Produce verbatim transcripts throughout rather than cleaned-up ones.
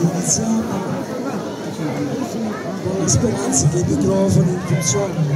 iniziamo con la speranza che i microfoni funzionino.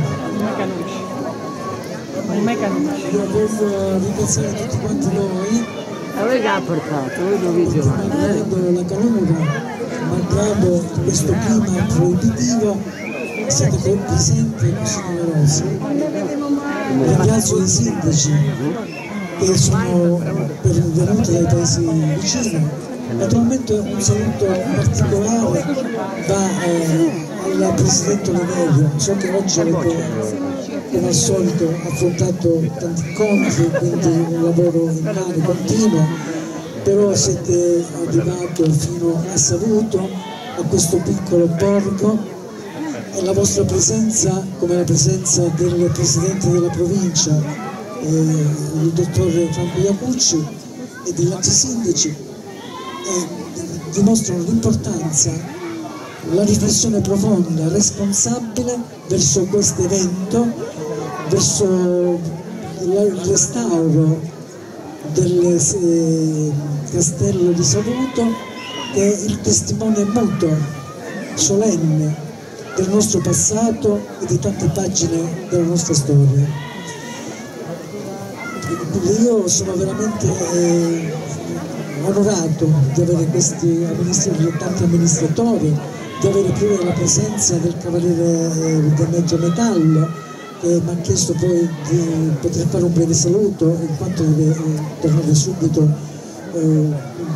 Io voglio ringraziare tutti quanti voi. A voi che ha portato, voi dovete malgrado la calura, malgrado questo clima proibitivo, siete presenti e così numerosi. Ringrazio i sindaci che sono venuti dai paesi vicini. Naturalmente un saluto particolare va eh, al Presidente Oliverio. So che oggi avete, come al solito, affrontato tanti incontri, quindi un lavoro in mare continuo, però siete arrivati fino a Savuto, a questo piccolo borgo, e la vostra presenza, come la presenza del Presidente della provincia, eh, il Dottore Franco Iacucci, e degli altri sindaci, eh, dimostrano l'importanza, la riflessione profonda, responsabile verso questo evento, verso il restauro del eh, castello di Savuto, che è il testimone muto, solenne del nostro passato e di tante pagine della nostra storia. Io sono veramente eh, onorato di avere questi amministratori, tanti amministratori, di avere pure la presenza del Cavaliere eh, del Mezzo Metallo, che mi ha chiesto poi di poter fare un breve saluto, in quanto deve eh, tornare subito eh,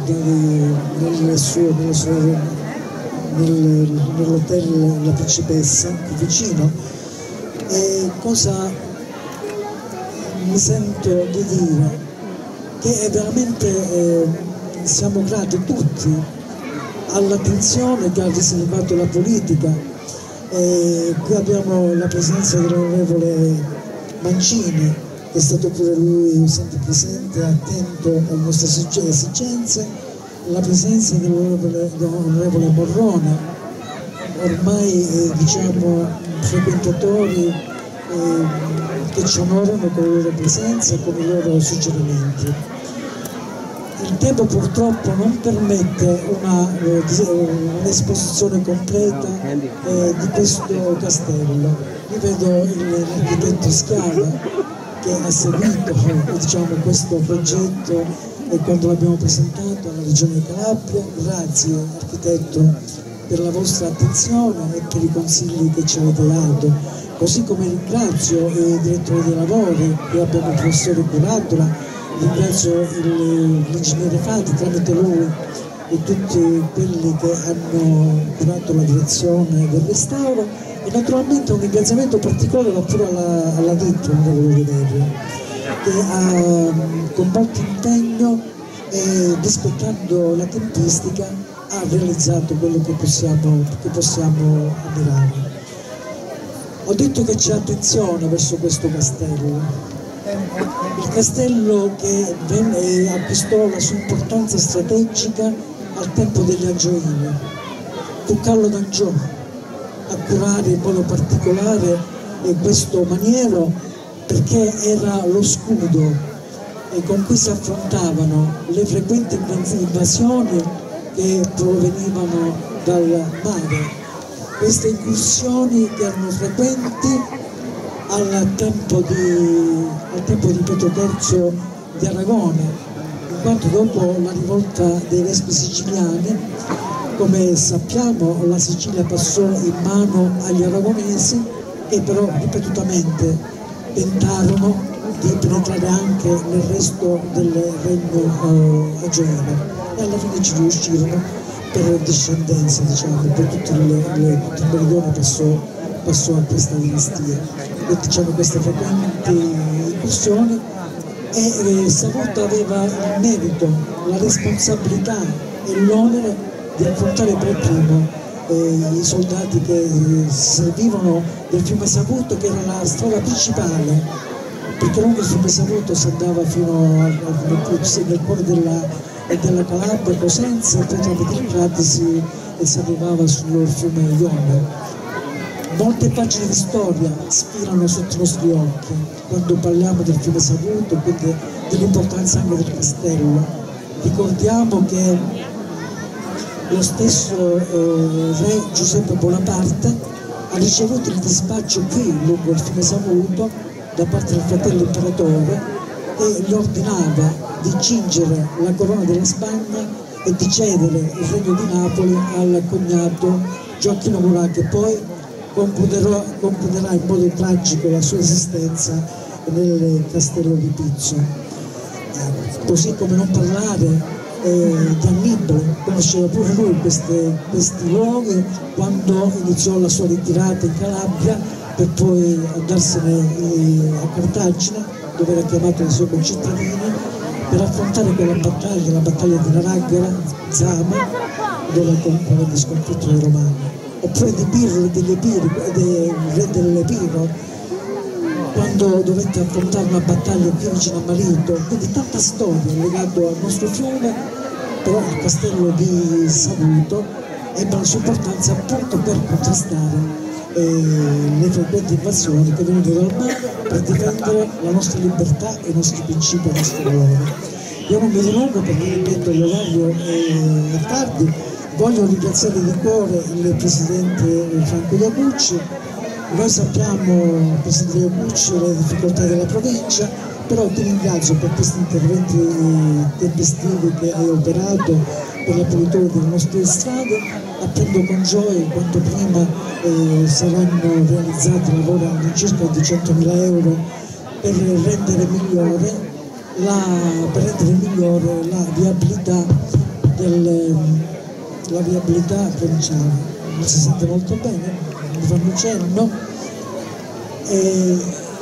nel suo, nel suo, nel, nell'hotel La Principessa, qui vicino. E cosa mi sento di dire? Che è veramente eh, siamo grati tutti all'attenzione che ha riservato la politica. Eh, qui abbiamo la presenza dell'onorevole Mancini, che è stato pure lui sempre presente, attento alle nostre esigenze, la presenza dell'onorevole Morrone, ormai eh, diciamo frequentatori eh, che ci onorano con la loro presenza e con i loro suggerimenti. Il tempo purtroppo non permette un'esposizione un completa eh, di questo castello. Io vedo l'architetto Schiava che ha seguito diciamo, questo progetto, e quando l'abbiamo presentato alla Regione Calabria. Grazie architetto per la vostra attenzione e per i consigli che ci avete dato, così come ringrazio i direttori dei lavori, qui abbiamo il professore Curatola, ringrazio l'ingegnere Fati tramite lui e tutti quelli che hanno curato la direzione del restauro, e naturalmente un ringraziamento particolare va pure alla, alla ditta, onorevole Oliverio, che ha con molto impegno e rispettando la tempistica ha realizzato quello che possiamo, che possiamo ammirare. Ho detto che c'è attenzione verso questo castello. Il castello che venne, acquistò la sua importanza strategica al tempo degli Angioini. Fu Carlo d'Angiò a curare in modo particolare questo maniero, perché era lo scudo con cui si affrontavano le frequenti invasioni che provenivano dal mare. Queste incursioni che erano frequenti al tempo di, al tempo di Pietro terzo di Aragone, in quanto dopo la rivolta dei Vespi siciliani, come sappiamo, la Sicilia passò in mano agli aragonesi, che però ripetutamente tentarono di penetrare anche nel resto del regno eh, agioino, e alla fine ci riuscirono per discendenza, diciamo, per tutto il, le, tutto il meridione passò, passò a questa dinastia. E diciamo queste frequenti incursioni, e eh, Savuto aveva il merito, la responsabilità e l'onere di affrontare per primo eh, i soldati che eh, servivano del fiume Savuto, che era la strada principale, perché lungo il fiume Savuto si andava fino al, al, nel cuore della, della Calabria, Cosenza, e poi tramite il Crati si, e si arrivava sul fiume Ionio. Molte pagine di storia spirano sotto i nostri occhi quando parliamo del fiume Savuto, quindi dell'importanza anche del castello. Ricordiamo che lo stesso eh, re Giuseppe Bonaparte ha ricevuto il dispaccio qui lungo il fiume Savuto da parte del fratello imperatore e gli ordinava di cingere la corona della Spagna e di cedere il regno di Napoli al cognato Gioacchino Murat, che poi concluderà, concluderà in modo tragico la sua esistenza nel castello di Pizzo. Eh, così come non parlare eh, di Annibale, conosceva pure lui queste, questi luoghi quando iniziò la sua ritirata in Calabria per poi andarsene eh, a Cartagine, dove era chiamato dai suoi concittadini per affrontare quella battaglia, la battaglia di Naraggara, Zama, dove comunque venne sconfitto dai Romani. Oppure di Pirro, dell'Epiro, del re dell'Epiro, quando dovette affrontare una battaglia qui vicino a Marito. Quindi tanta storia legata al nostro fiume, però il castello di Savuto ebbe la sua importanza appunto per contrastare eh, le frequenti invasioni che venivano dal mare per difendere la nostra libertà, i nostri principi e i nostri valori. Io non mi dilungo perché ripeto l'orario è tardi. Voglio ringraziare di cuore il Presidente Franco Iacucci. Noi sappiamo, Presidente Iacucci, le difficoltà della provincia, però ti ringrazio per questi interventi tempestivi che hai operato per la pulitura delle nostre strade. Attendo con gioia quanto prima eh, saranno realizzati lavori all'incirca di centomila euro per rendere migliore la, per rendere migliore la viabilità del la viabilità provinciale. Non si sente molto bene, mi fanno cenno. E...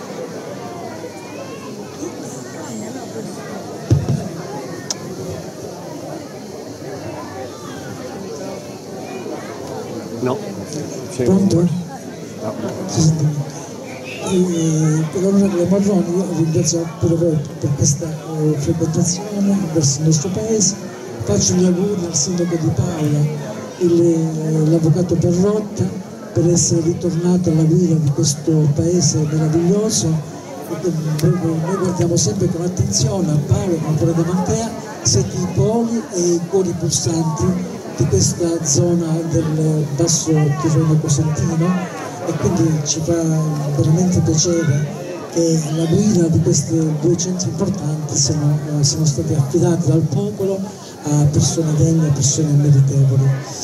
No. Pronto? No. Si sente bene. E, per l'onorevole Marroni io ringrazio pure voi per questa eh, frequentazione verso il nostro paese. Faccio gli auguri al sindaco di Paola, l'avvocato Perrotta, per essere ritornato alla guida di questo paese meraviglioso. E noi guardiamo sempre con attenzione a Paola, come pure da Mantea, siete i poli e i cuori pulsanti di questa zona del Basso Tirreno Cosentino, e quindi ci fa veramente piacere che la guida di questi due centri importanti siano, siano stati affidati dal popolo a persone degne, a persone meritevoli.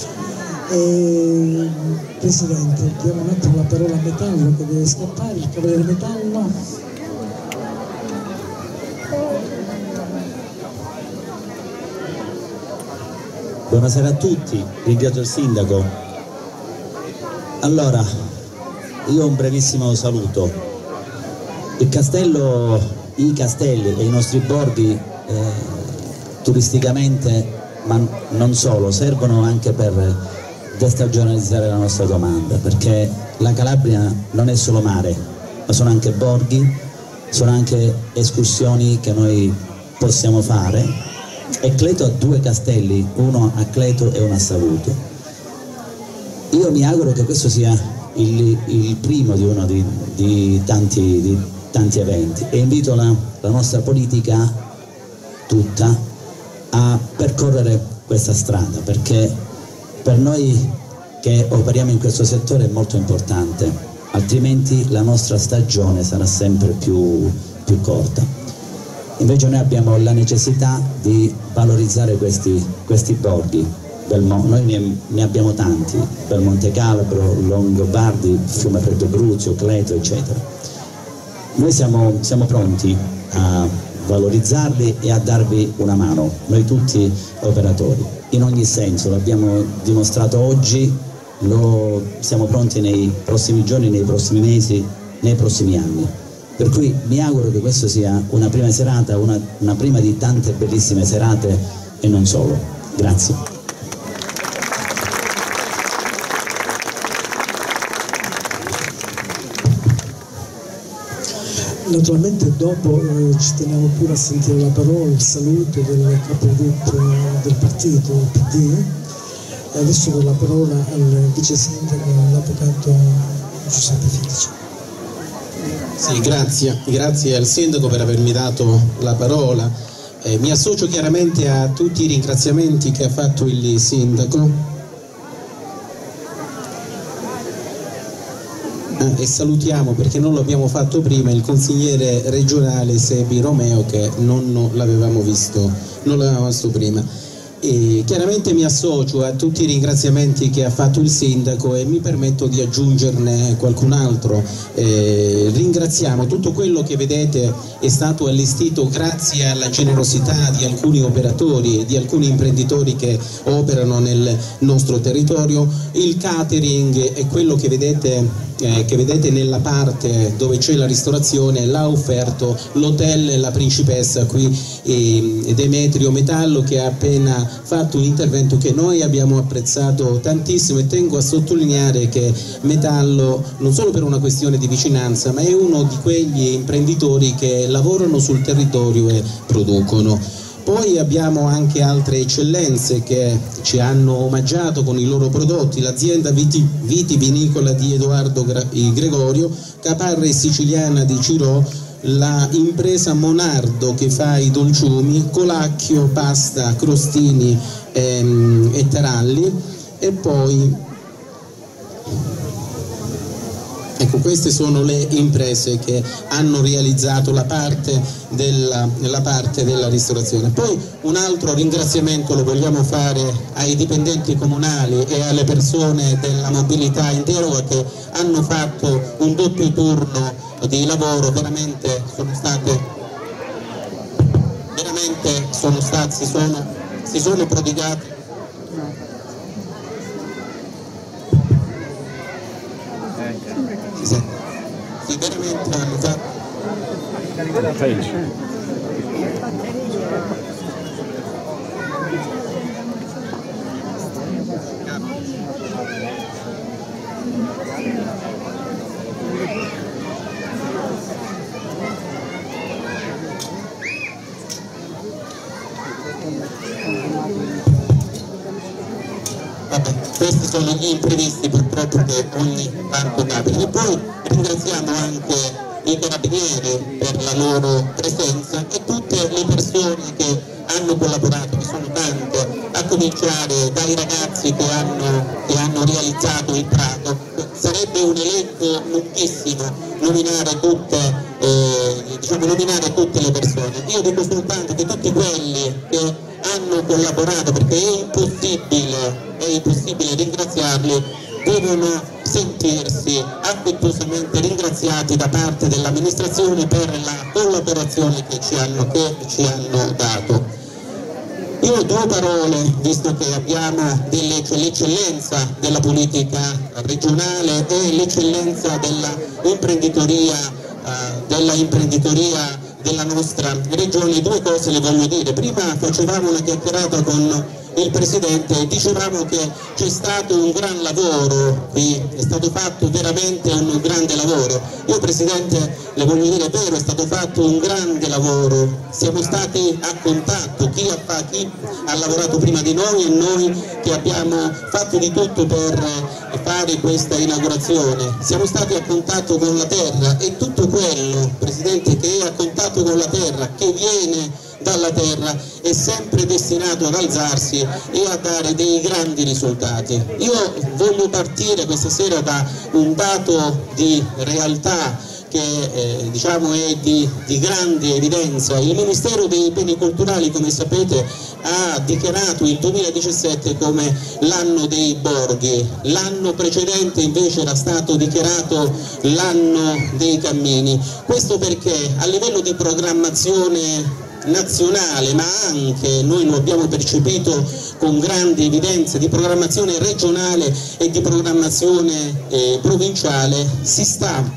E, Presidente, diamo un attimo la parola a Metallo che deve scappare, il cavaliere Metallo. Buonasera a tutti, ringrazio il Sindaco. Allora, io ho un brevissimo saluto. Il castello, i castelli e i nostri borghi eh, turisticamente, ma non solo, servono anche per destagionalizzare la nostra domanda, perché la Calabria non è solo mare, ma sono anche borghi, sono anche escursioni che noi possiamo fare, e Cleto ha due castelli, uno a Cleto e uno a Savuto. Io mi auguro che questo sia il, il primo di uno di, di, tanti, di tanti eventi, e invito la, la nostra politica tutta a percorrere questa strada, perché per noi che operiamo in questo settore è molto importante, altrimenti la nostra stagione sarà sempre più, più corta. Invece noi abbiamo la necessità di valorizzare questi, questi borghi. Belmont, noi ne, ne abbiamo tanti, Belmonte Calabro, Longobardi, Fiume Freddo Bruzio, Cleto, eccetera. Noi siamo, siamo pronti a valorizzarli e a darvi una mano, noi tutti operatori, in ogni senso. L'abbiamo dimostrato oggi, lo siamo pronti nei prossimi giorni, nei prossimi mesi, nei prossimi anni. Per cui mi auguro che questa sia una prima serata, una, una prima di tante bellissime serate, e non solo. Grazie. Naturalmente dopo eh, ci teniamo pure a sentire la parola, il saluto del capogruppo del partito, il P D. E adesso do la parola al vice sindaco, l'avvocato Giuseppe Felice. Sì, grazie, grazie al sindaco per avermi dato la parola. Eh, mi associo chiaramente a tutti i ringraziamenti che ha fatto il sindaco ah, e salutiamo, perché non l'abbiamo fatto prima, il consigliere regionale Sebi Romeo, che non l'avevamo visto, non l'avevamo visto prima. E chiaramente mi associo a tutti i ringraziamenti che ha fatto il sindaco e mi permetto di aggiungerne qualcun altro. Eh, ringraziamo tutto quello che vedete è stato allestito grazie alla generosità di alcuni operatori e di alcuni imprenditori che operano nel nostro territorio. Il catering è quello che vedete Eh, che vedete nella parte dove c'è la ristorazione, l'ha offerto l'hotel La Principessa qui, eh, Demetrio Metallo, che ha appena fatto un intervento che noi abbiamo apprezzato tantissimo, e tengo a sottolineare che Metallo, non solo per una questione di vicinanza, ma è uno di quegli imprenditori che lavorano sul territorio e producono. Poi abbiamo anche altre eccellenze che ci hanno omaggiato con i loro prodotti: l'azienda viti, vitivinicola di Edoardo Gregorio, Caparra e Siciliana di Cirò, la impresa Monardo che fa i dolciumi, Colacchio, pasta, crostini ehm, e taralli, e poi ecco, queste sono le imprese che hanno realizzato la parte della, la parte della ristorazione. Poi un altro ringraziamento lo vogliamo fare ai dipendenti comunali e alle persone della mobilità in deroga, che hanno fatto un doppio turno di lavoro, veramente sono state veramente sono stati si sono, si sono prodigati. Sì, sì, veramente hanno fatto. Vabbè, questi sono gli imprevisti purtroppo che ogni tanto capitano. E poi ringraziamo anche i carabinieri per la loro presenza e tutte le persone che hanno collaborato, che sono tante, a cominciare dai ragazzi che hanno, che hanno realizzato il prato. Sarebbe un elenco lunghissimo nominare tutte, eh, diciamo, nominare tutte le persone. Io dico soltanto che tutti quelli che hanno collaborato, perché è impossibile, è impossibile ringraziarli, devono sentirsi affettuosamente ringraziati da parte dell'amministrazione per la collaborazione che ci hanno, che ci hanno dato. Io due parole, visto che abbiamo l'eccellenza della politica regionale e l'eccellenza dell'imprenditoria, eh, della imprenditoria della nostra regione, due cose le voglio dire. Prima facevamo una chiacchierata con il Presidente e dicevamo che c'è stato un gran lavoro qui, è stato fatto veramente un grande lavoro. Io, Presidente, le voglio dire, è vero, è stato fatto un grande lavoro, siamo stati a contatto, chi ha, chi ha lavorato prima di noi e noi che abbiamo fatto di tutto per fare questa inaugurazione, siamo stati a contatto con la terra, e tutto quello, Presidente, che è a contatto con la terra, che viene dalla terra, è sempre destinato ad alzarsi e a dare dei grandi risultati. Io voglio partire questa sera da un dato di realtà che eh, diciamo è di, di grande evidenza. Il Ministero dei Beni Culturali, come sapete, ha dichiarato il duemiladiciassette come l'anno dei borghi, l'anno precedente invece era stato dichiarato l'anno dei cammini. Questo perché a livello di programmazione nazionale, ma anche noi lo abbiamo percepito con grande evidenza, di programmazione regionale e di programmazione eh, provinciale, si sta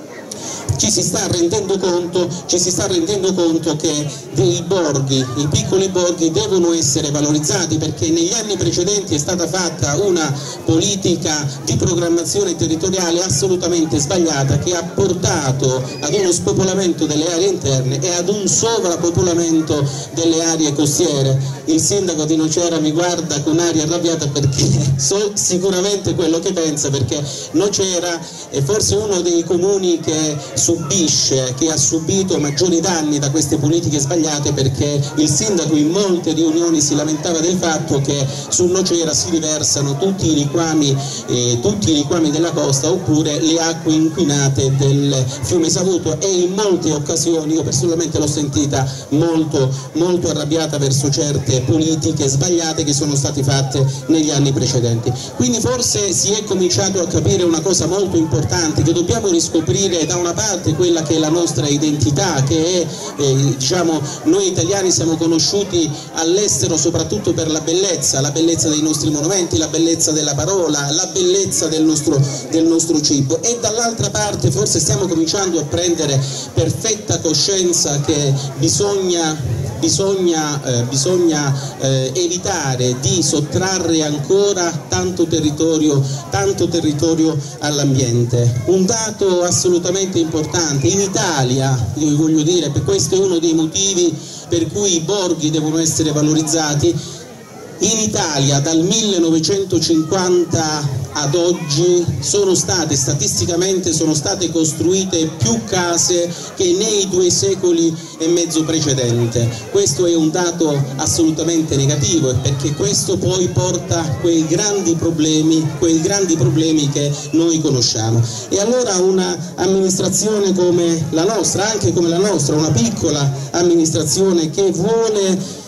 ci si sta rendendo conto, ci si sta rendendo conto che dei borghi, i piccoli borghi devono essere valorizzati, perché negli anni precedenti è stata fatta una politica di programmazione territoriale assolutamente sbagliata, che ha portato ad uno spopolamento delle aree interne e ad un sovrappopolamento delle aree costiere. il sindaco di Nocera mi guarda con aria arrabbiata perché so sicuramente quello che pensa, perché Nocera è forse uno dei comuni che subisce, che ha subito maggiori danni da queste politiche sbagliate, perché il sindaco in molte riunioni si lamentava del fatto che su Nocera si riversano tutti i liquami, eh, tutti i liquami della costa oppure le acque inquinate del fiume Savuto, e in molte occasioni io personalmente l'ho sentita molto, molto arrabbiata verso certe politiche sbagliate che sono state fatte negli anni precedenti. Quindi forse si è cominciato a capire una cosa molto importante, che dobbiamo riscoprire da una parte quella che è la nostra identità, che è, eh, diciamo, noi italiani siamo conosciuti all'estero soprattutto per la bellezza, la bellezza dei nostri monumenti, la bellezza della parola, la bellezza del nostro, del nostro cibo, e dall'altra parte forse stiamo cominciando a prendere perfetta coscienza che bisogna Bisogna, eh, bisogna eh, evitare di sottrarre ancora tanto territorio, tanto territorio all'ambiente. Un dato assolutamente importante: in Italia, io vi voglio dire, per questo è uno dei motivi per cui i borghi devono essere valorizzati, in Italia dal millenovecentocinquanta ad oggi sono state, statisticamente sono state costruite più case che nei due secoli e mezzo precedente. Questo è un dato assolutamente negativo, perché questo poi porta quei grandi problemi, quei grandi problemi che noi conosciamo. E allora una amministrazione come la nostra, anche come la nostra, una piccola amministrazione che vuole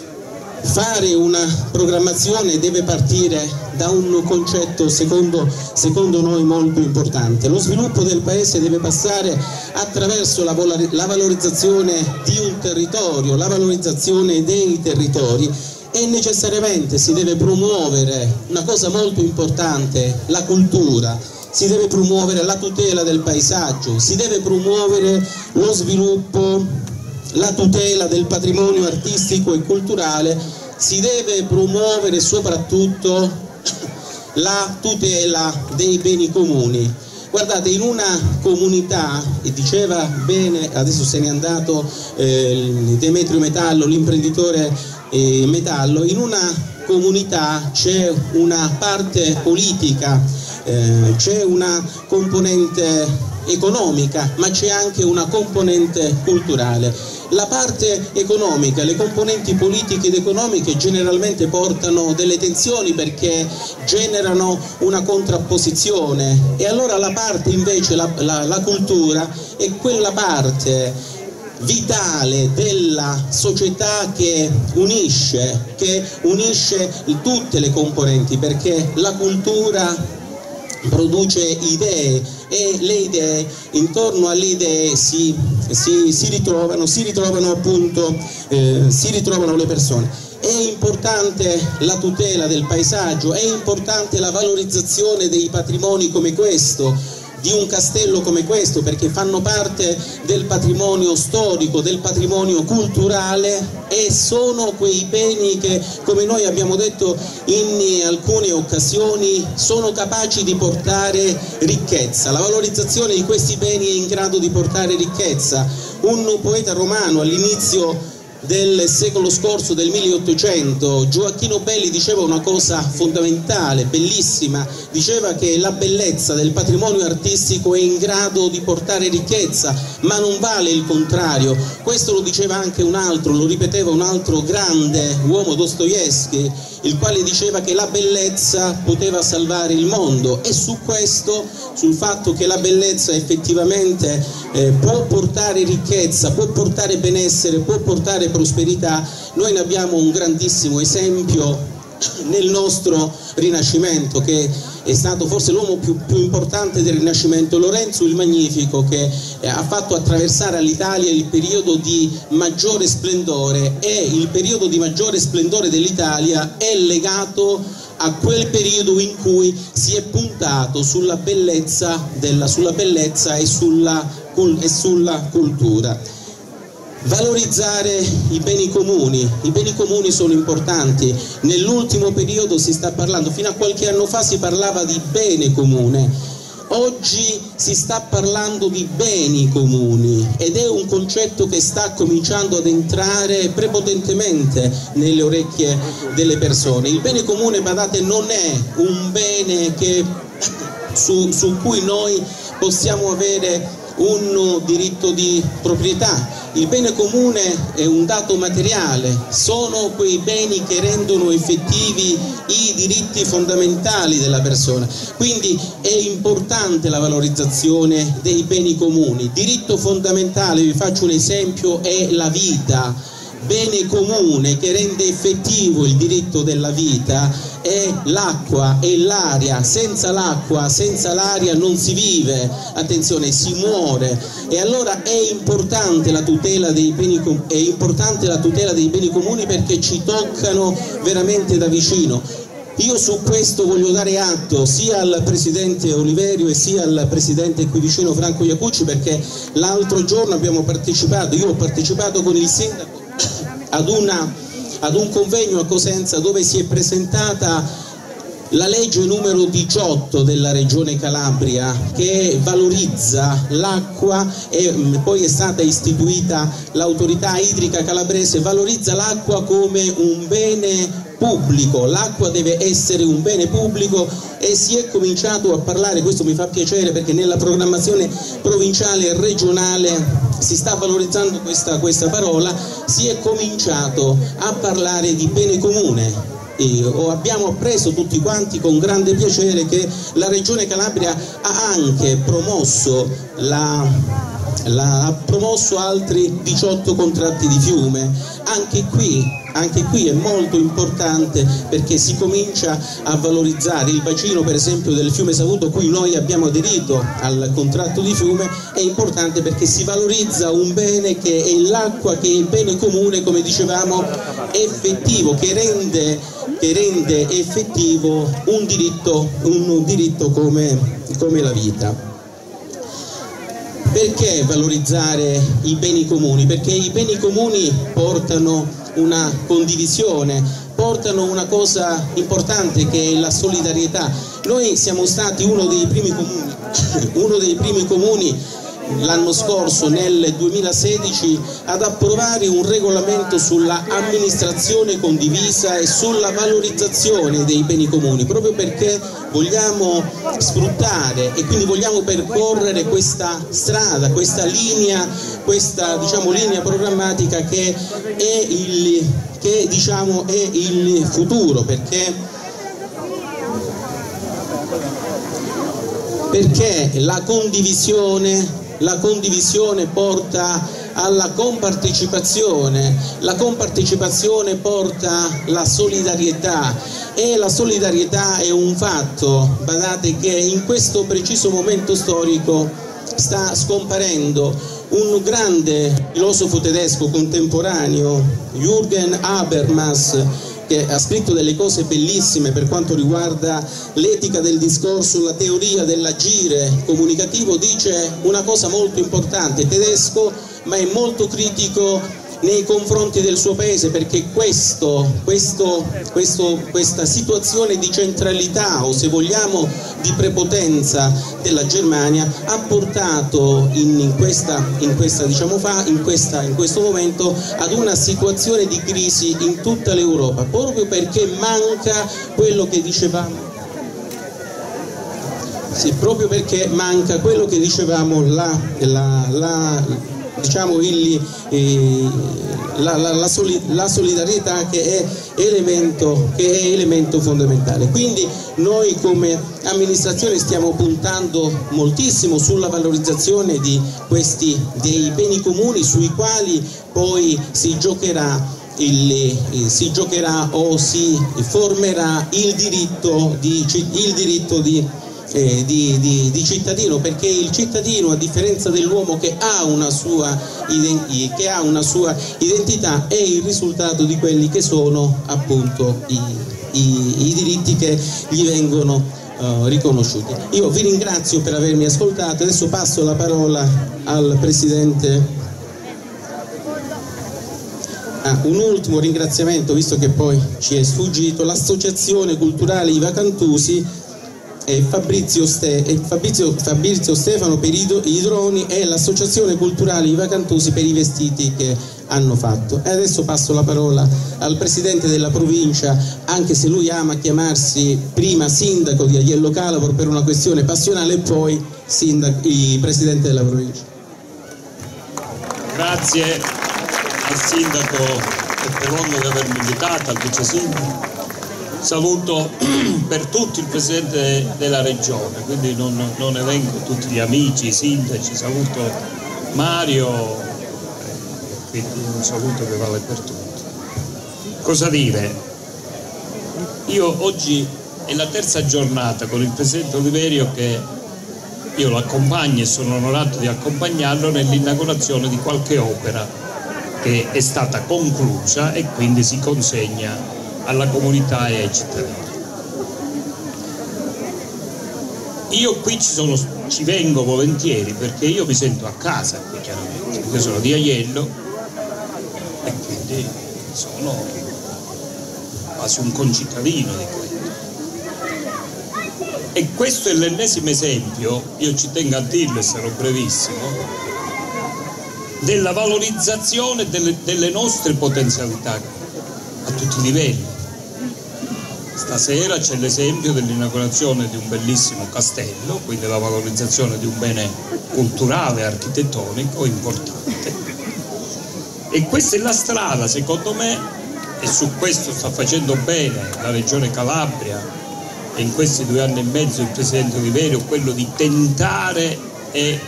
fare una programmazione, deve partire da un concetto secondo, secondo noi molto importante. Lo sviluppo del paese deve passare attraverso la, la valorizzazione di un territorio, la valorizzazione dei territori, e necessariamente si deve promuovere una cosa molto importante: la cultura. Si deve promuovere la tutela del paesaggio, si deve promuovere lo sviluppo, la tutela del patrimonio artistico e culturale, si deve promuovere soprattutto la tutela dei beni comuni. Guardate, in una comunità, e diceva bene, adesso se n'è andato eh, Demetrio Metallo, l'imprenditore eh, Metallo, in una comunità c'è una parte politica, eh, c'è una componente economica, ma c'è anche una componente culturale. La parte economica, le componenti politiche ed economiche generalmente portano delle tensioni perché generano una contrapposizione, e allora la parte invece, la, la, la cultura è quella parte vitale della società che unisce, che unisce tutte le componenti, perché la cultura produce idee, e le idee, intorno alle idee si, si, si ritrovano, si ritrovano appunto, eh, si ritrovano le persone. È importante la tutela del paesaggio, è importante la valorizzazione dei patrimoni come questo, di un castello come questo, perché fanno parte del patrimonio storico, del patrimonio culturale, e sono quei beni che, come noi abbiamo detto in alcune occasioni, sono capaci di portare ricchezza. La valorizzazione di questi beni è in grado di portare ricchezza. Un poeta romano all'inizio del secolo scorso, del milleottocento, Gioacchino Belli, diceva una cosa fondamentale, bellissima: diceva che la bellezza del patrimonio artistico è in grado di portare ricchezza, ma non vale il contrario. Questo lo diceva anche un altro, lo ripeteva un altro grande uomo, Dostoevskij, il quale diceva che la bellezza poteva salvare il mondo. E su questo, sul fatto che la bellezza effettivamente eh, può portare ricchezza, può portare benessere, può portare prosperità, noi ne abbiamo un grandissimo esempio nel nostro Rinascimento, che è stato forse l'uomo più, più importante del Rinascimento, Lorenzo il Magnifico, che eh, ha fatto attraversare all'Italia il periodo di maggiore splendore, e il periodo di maggiore splendore dell'Italia è legato a quel periodo in cui si è puntato sulla bellezza, della, sulla bellezza e, sulla, e sulla cultura. Valorizzare i beni comuni, i beni comuni sono importanti. Nell'ultimo periodo si sta parlando, fino a qualche anno fa si parlava di bene comune, Oggi si sta parlando di beni comuni ed è un concetto che sta cominciando ad entrare prepotentemente nelle orecchie delle persone. Il bene comune, badate, non è un bene che, su, su cui noi possiamo avere un diritto di proprietà. Il bene comune è un dato materiale, sono quei beni che rendono effettivi i diritti fondamentali della persona, quindi è importante la valorizzazione dei beni comuni. Diritto fondamentale, vi faccio un esempio, è la vita. Bene comune che rende effettivo il diritto della vita è l'acqua e l'aria. Senza l'acqua, senza l'aria non si vive, attenzione, si muore. E allora è importante la tutela dei beni, è importante la tutela dei beni comuni perché ci toccano veramente da vicino. Io su questo voglio dare atto sia al Presidente Oliverio e sia al Presidente qui vicino Franco Iacucci, perché l'altro giorno abbiamo partecipato, io ho partecipato con il Sindaco ad, una, ad un convegno a Cosenza dove si è presentata la legge numero diciotto della Regione Calabria che valorizza l'acqua e poi è stata istituita l'autorità idrica calabrese, valorizza l'acqua come un bene pubblico, l'acqua deve essere un bene pubblico e si è cominciato a parlare, questo mi fa piacere perché nella programmazione provinciale e regionale si sta valorizzando questa, questa parola, si è cominciato a parlare di bene comune. E abbiamo appreso tutti quanti con grande piacere che la Regione Calabria ha anche promosso, la, la, ha promosso altri diciotto contratti di fiume. Anche qui, anche qui è molto importante perché si comincia a valorizzare il bacino, per esempio, del fiume Savuto, cui noi abbiamo aderito al contratto di fiume. È importante perché si valorizza un bene che è l'acqua, che è il bene comune, come dicevamo, effettivo, che rende, che rende effettivo un diritto, un diritto come, come la vita. Perché valorizzare i beni comuni? Perché i beni comuni portano una condivisione, portano una cosa importante che è la solidarietà. Noi siamo stati uno dei primi comuni, uno dei primi comuni l'anno scorso, nel duemilasedici, ad approvare un regolamento sulla amministrazione condivisa e sulla valorizzazione dei beni comuni, proprio perché vogliamo sfruttare e quindi vogliamo percorrere questa strada, questa linea, questa diciamo linea programmatica che è il, che, diciamo, è il futuro, perché perché la condivisione La condivisione porta alla compartecipazione, la compartecipazione porta alla solidarietà e la solidarietà è un fatto, badate, che in questo preciso momento storico sta scomparendo. Un grande filosofo tedesco contemporaneo, Jürgen Habermas, che ha scritto delle cose bellissime per quanto riguarda l'etica del discorso, la teoria dell'agire comunicativo, dice una cosa molto importante, tedesco, ma è molto critico nei confronti del suo paese, perché questo, questo, questo, questa situazione di centralità, o se vogliamo di prepotenza della Germania, ha portato in, in, questa, in, questa, diciamo fa, in, questa, in questo momento ad una situazione di crisi in tutta l'Europa, proprio perché manca quello che dicevamo. Sì, proprio perché manca quello che dicevamo, la, la, la, diciamo il, eh, la, la, la, soli, la solidarietà, che è, elemento, che è elemento fondamentale. Quindi noi come amministrazione stiamo puntando moltissimo sulla valorizzazione di questi, dei beni comuni, sui quali poi si giocherà Il, si giocherà o si formerà il diritto di, il diritto di, eh, di, di, di cittadino, perché il cittadino, a differenza dell'uomo che ha una sua, che ha una sua identità, è il risultato di quelli che sono appunto i, i, i diritti che gli vengono uh, riconosciuti. Io vi ringrazio per avermi ascoltato, adesso passo la parola al Presidente. Ah, un ultimo ringraziamento, visto che poi ci è sfuggito: l'Associazione Culturale I Vacantusi e Fabrizio, Ste, e Fabrizio, Fabrizio Stefano per i, i droni e l'Associazione Culturale I Vacantosi per i vestiti che hanno fatto. E adesso passo la parola al Presidente della provincia, anche se lui ama chiamarsi prima Sindaco di Aiello Calabro per una questione passionale e poi sindaco, il Presidente della provincia. Grazie al Sindaco Perondo di avermi invitato, al Vice Sindaco. Saluto per tutti il Presidente della Regione, quindi non, non elenco tutti gli amici, i sindaci, saluto Mario, quindi un saluto che vale per tutti. Cosa dire? Io oggi è la terza giornata con il Presidente Oliverio che io lo accompagno e sono onorato di accompagnarlo nell'inaugurazione di qualche opera che è stata conclusa e quindi si consegna alla comunità e ai cittadini. Io qui ci, sono, ci vengo volentieri perché io mi sento a casa qui, chiaramente, perché sono di Aiello e quindi sono quasi un concittadino di questo. E questo è l'ennesimo esempio, io ci tengo a dirlo e sarò brevissimo, della valorizzazione delle, delle nostre potenzialità a tutti i livelli. Stasera c'è l'esempio dell'inaugurazione di un bellissimo castello, quindi la valorizzazione di un bene culturale, architettonico importante. E questa è la strada, secondo me, e su questo sta facendo bene la Regione Calabria e in questi due anni e mezzo il Presidente Oliverio, quello di tentare e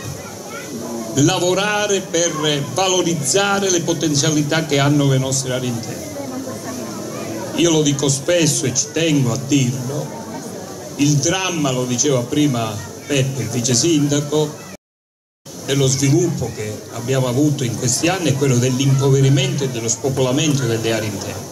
lavorare per valorizzare le potenzialità che hanno le nostre aree interne. Io lo dico spesso e ci tengo a dirlo, il dramma, lo diceva prima Peppe, il vice sindaco, dello sviluppo che abbiamo avuto in questi anni è quello dell'impoverimento e dello spopolamento delle aree interne.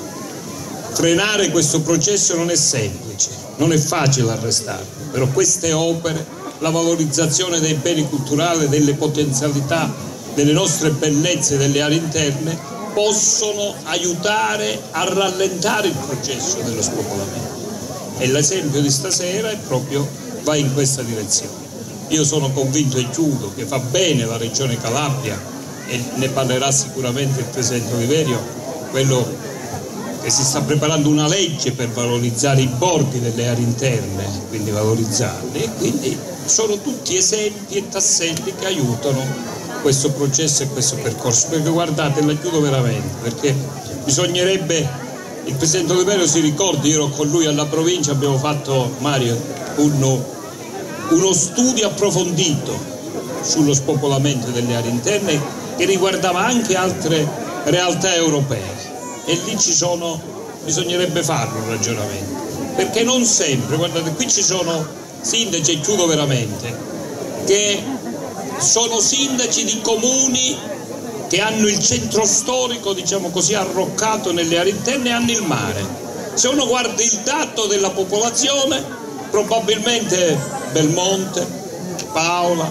Frenare questo processo non è semplice, non è facile arrestarlo, però queste opere, la valorizzazione dei beni culturali, delle potenzialità, delle nostre bellezze delle aree interne, possono aiutare a rallentare il processo dello spopolamento e l'esempio di stasera è proprio va in questa direzione. Io sono convinto e chiudo che fa bene la Regione Calabria e ne parlerà sicuramente il Presidente Oliverio, quello che si sta preparando una legge per valorizzare i borghi delle aree interne, quindi valorizzarli, e quindi sono tutti esempi e tasselli che aiutano questo processo e questo percorso, perché guardate, la chiudo veramente, perché bisognerebbe, il Presidente Oliverio si ricorda, io ero con lui alla provincia, abbiamo fatto, Mario, uno, uno studio approfondito sullo spopolamento delle aree interne che riguardava anche altre realtà europee e lì ci sono, bisognerebbe farlo un ragionamento, perché non sempre, guardate, qui ci sono sindaci, e chiudo veramente, che sono sindaci di comuni che hanno il centro storico, diciamo così, arroccato nelle aree interne e hanno il mare. Se uno guarda il dato della popolazione, probabilmente Belmonte, Paola,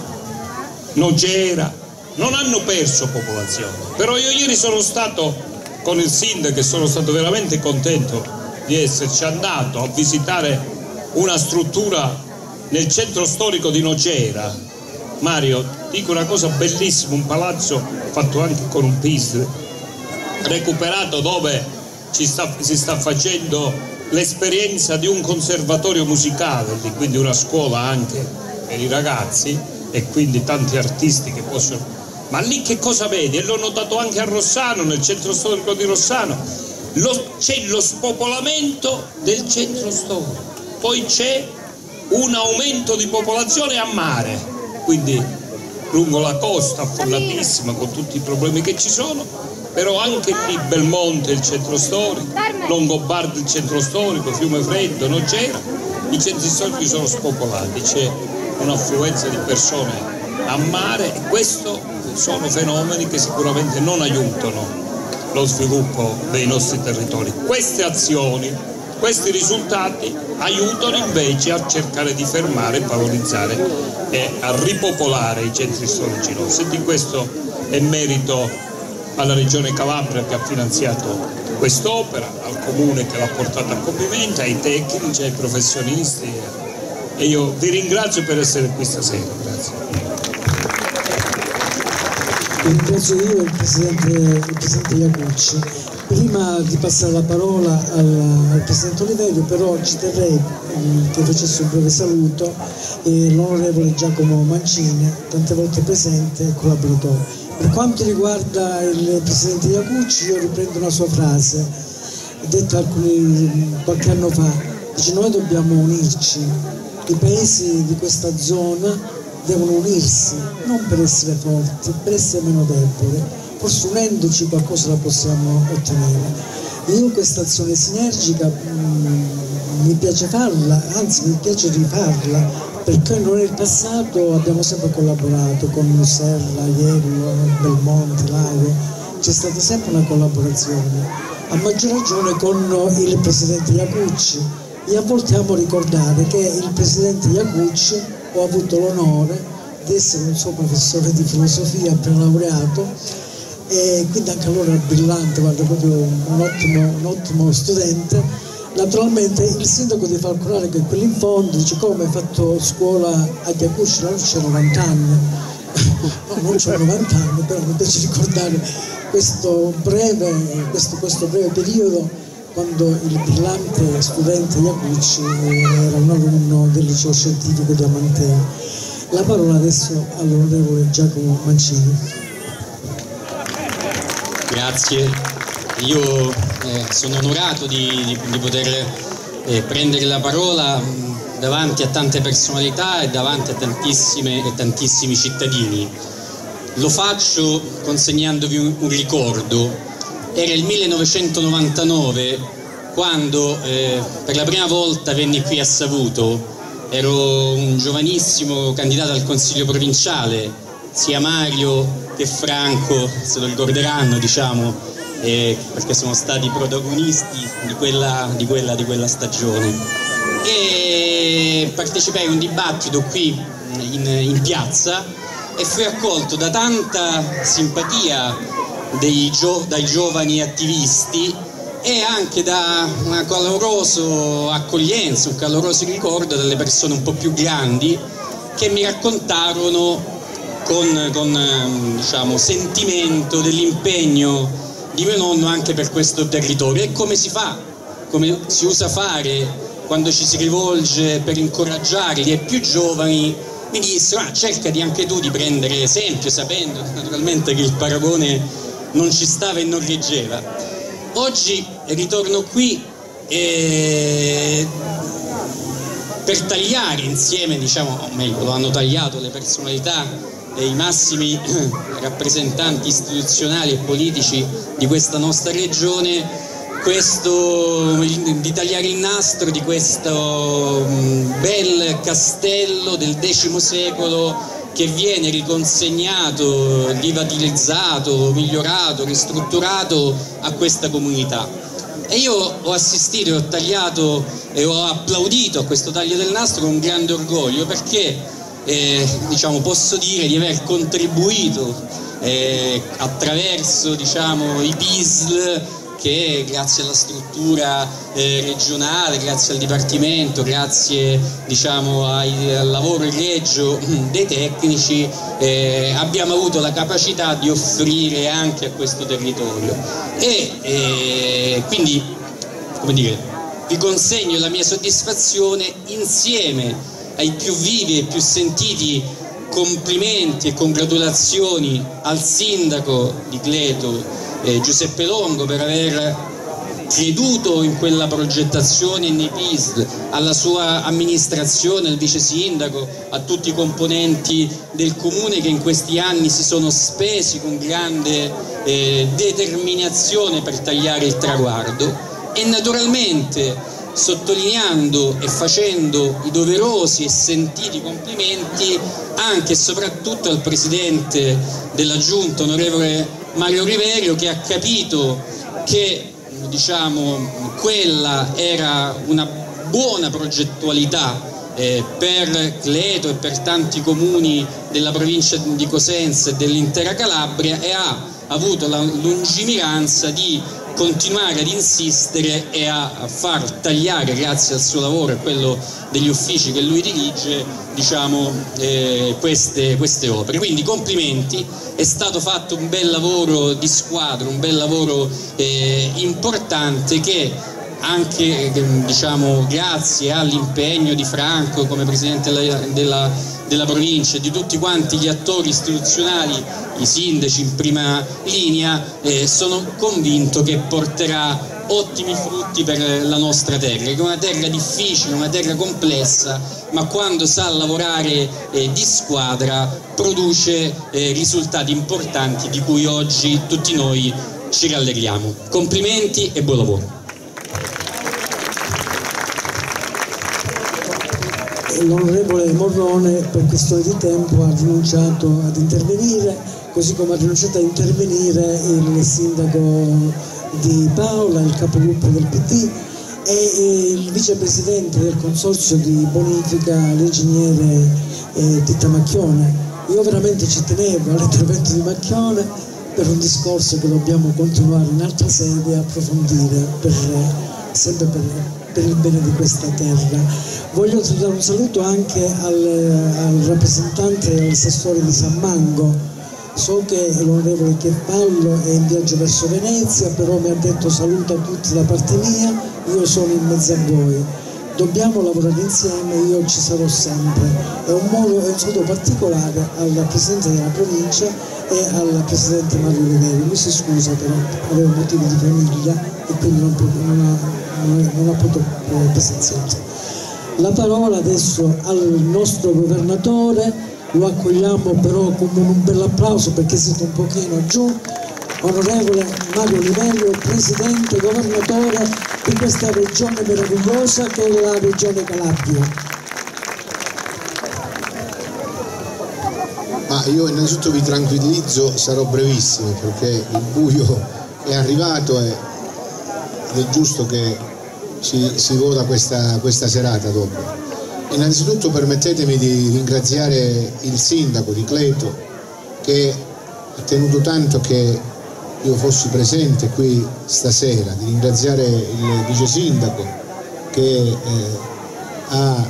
Nogera non hanno perso popolazione. Però io ieri sono stato con il sindaco e sono stato veramente contento di esserci andato a visitare una struttura nel centro storico di Nogera. Mario, dico una cosa bellissima, un palazzo fatto anche con un P I S recuperato dove ci sta, si sta facendo l'esperienza di un conservatorio musicale, quindi una scuola anche per i ragazzi e quindi tanti artisti che possono... Ma lì che cosa vedi? E l'ho notato anche a Rossano, nel centro storico di Rossano, c'è lo spopolamento del centro storico, poi c'è un aumento di popolazione a mare, quindi lungo la costa affollatissima con tutti i problemi che ci sono, però anche lì Belmonte il centro storico, Longobardo il centro storico, Fiume Freddo, Nogera, i centri storici sono spopolati, c'è un'affluenza di persone a mare e questo sono fenomeni che sicuramente non aiutano lo sviluppo dei nostri territori. Queste azioni, questi risultati aiutano invece a cercare di fermare, valorizzare e a ripopolare i centri storici nostri. E di questo è merito alla Regione Calabria che ha finanziato quest'opera, al Comune che l'ha portata a compimento, ai tecnici, ai professionisti e io vi ringrazio per essere qui stasera. Grazie. Ringrazio io il Presidente, il Presidente Iacucci. Prima di passare la parola al, al Presidente Oliverio, però ci terrei um, che facesse un breve saluto eh, l'onorevole Giacomo Mancini, tante volte presente e collaboratore. Per quanto riguarda il Presidente Iacucci, io riprendo una sua frase, detta alcuni, qualche anno fa, dice: noi dobbiamo unirci, i paesi di questa zona devono unirsi, non per essere forti, per essere meno deboli. Forse unendoci qualcosa la possiamo ottenere. Io questa azione sinergica mh, mi piace farla, anzi mi piace rifarla, perché noi nel passato abbiamo sempre collaborato con Serra, Iello, Belmonte, Lago, c'è stata sempre una collaborazione, a maggior ragione con il Presidente Iacucci, e a volte amo ricordare che il Presidente Iacucci ho avuto l'onore di essere un suo professore di filosofia appena laureato, e quindi anche allora era brillante, guarda, proprio un ottimo, un ottimo studente. Naturalmente il sindaco di Falconara, che è quello in fondo, dice: come hai fatto scuola a Iacucci? Là c'è novanta anni. No, non c'ho novanta anni, però mi piace ricordare questo breve, questo, questo breve periodo quando il brillante studente Iacucci era un alunno del liceo scientifico di Amantea. La parola adesso all'onorevole Giacomo Mancini. Grazie, io eh, sono onorato di, di, di poter eh, prendere la parola mh, davanti a tante personalità e davanti a tantissime e tantissimi cittadini. Lo faccio consegnandovi un, un ricordo. Era il millenovecentonovantanove quando eh, per la prima volta venni qui a Savuto. Ero un giovanissimo candidato al Consiglio provinciale, sia Mario che Franco se lo ricorderanno, diciamo, eh, perché sono stati protagonisti di quella, di, quella, di quella stagione. E partecipai a un dibattito qui in, in piazza e fui accolto da tanta simpatia dei gio, dai giovani attivisti e anche da una calorosa accoglienza, un caloroso ricordo delle persone un po' più grandi che mi raccontarono con, con diciamo, sentimento dell'impegno di mio nonno anche per questo territorio e come si fa, come si usa fare quando ci si rivolge per incoraggiarli ai più giovani. Mi dissero: ah, cercati anche tu di prendere esempio, sapendo naturalmente che il paragone non ci stava e non reggeva. Oggi ritorno qui e per tagliare insieme, diciamo, o meglio, lo hanno tagliato le personalità e i massimi rappresentanti istituzionali e politici di questa nostra regione, questo, di tagliare il nastro di questo bel castello del X secolo che viene riconsegnato, rivitalizzato, migliorato, ristrutturato a questa comunità. E io ho assistito e ho tagliato e ho applaudito a questo taglio del nastro con grande orgoglio, perché Eh, diciamo, posso dire di aver contribuito eh, attraverso, diciamo, i P I S L che grazie alla struttura eh, regionale, grazie al Dipartimento, grazie, diciamo, ai, al lavoro egregio dei tecnici eh, abbiamo avuto la capacità di offrire anche a questo territorio e eh, quindi, come dire, vi consegno la mia soddisfazione insieme ai più vivi e più sentiti complimenti e congratulazioni al sindaco di Cleto, eh, Giuseppe Longo, per aver creduto in quella progettazione nei P I S L, alla sua amministrazione, al vice sindaco, a tutti i componenti del comune che in questi anni si sono spesi con grande eh, determinazione per tagliare il traguardo e naturalmente sottolineando e facendo i doverosi e sentiti complimenti anche e soprattutto al Presidente della Giunta, onorevole Mario Oliverio, che ha capito che, diciamo, quella era una buona progettualità eh, per Cleto e per tanti comuni della provincia di Cosenza e dell'intera Calabria, e ha avuto la lungimiranza di continuare ad insistere e a far tagliare, grazie al suo lavoro e quello degli uffici che lui dirige, diciamo, eh, queste, queste opere. Quindi complimenti, è stato fatto un bel lavoro di squadra, un bel lavoro eh, importante che anche, diciamo, grazie all'impegno di Franco come presidente della, della, della provincia e di tutti quanti gli attori istituzionali, i sindaci in prima linea, eh, sono convinto che porterà ottimi frutti per la nostra terra, che è una terra difficile, una terra complessa, ma quando sa lavorare eh, di squadra produce eh, risultati importanti di cui oggi tutti noi ci rallegriamo. Complimenti e buon lavoro. L'onorevole Morrone, per questione di tempo, ha rinunciato ad intervenire, così come ha rinunciato a intervenire il sindaco di Paola, il capogruppo del P D e il vicepresidente del consorzio di bonifica, l'ingegnere eh, Titta Macchione. Io veramente ci tenevo all'intervento di Macchione per un discorso che dobbiamo continuare in altra sede e approfondire, per, sempre per, per il bene di questa terra. Voglio dare un saluto anche al, al rappresentante e all'assessore di San Mango. So che l'onorevole Chiappallo è in viaggio verso Venezia, però mi ha detto saluta a tutti da parte mia, io sono in mezzo a voi. Dobbiamo lavorare insieme, io ci sarò sempre. È un modo, è un saluto particolare al Presidente della provincia e al Presidente Mario Riveri. Lui si scusa, però aveva motivi di famiglia e quindi non, non, ha, non, non ha potuto presenziare. La parola adesso al nostro governatore, lo accogliamo però con un bel applauso perché siete un pochino giù, onorevole Mario Livello, Presidente, Governatore di questa regione meravigliosa che è la regione Calabria. Ma io innanzitutto vi tranquillizzo, sarò brevissimo perché il buio è arrivato e, ed è giusto che si, si vota questa, questa serata dopo. Innanzitutto permettetemi di ringraziare il sindaco di Cleto che ha tenuto tanto che io fossi presente qui stasera, di ringraziare il vice sindaco che eh, ha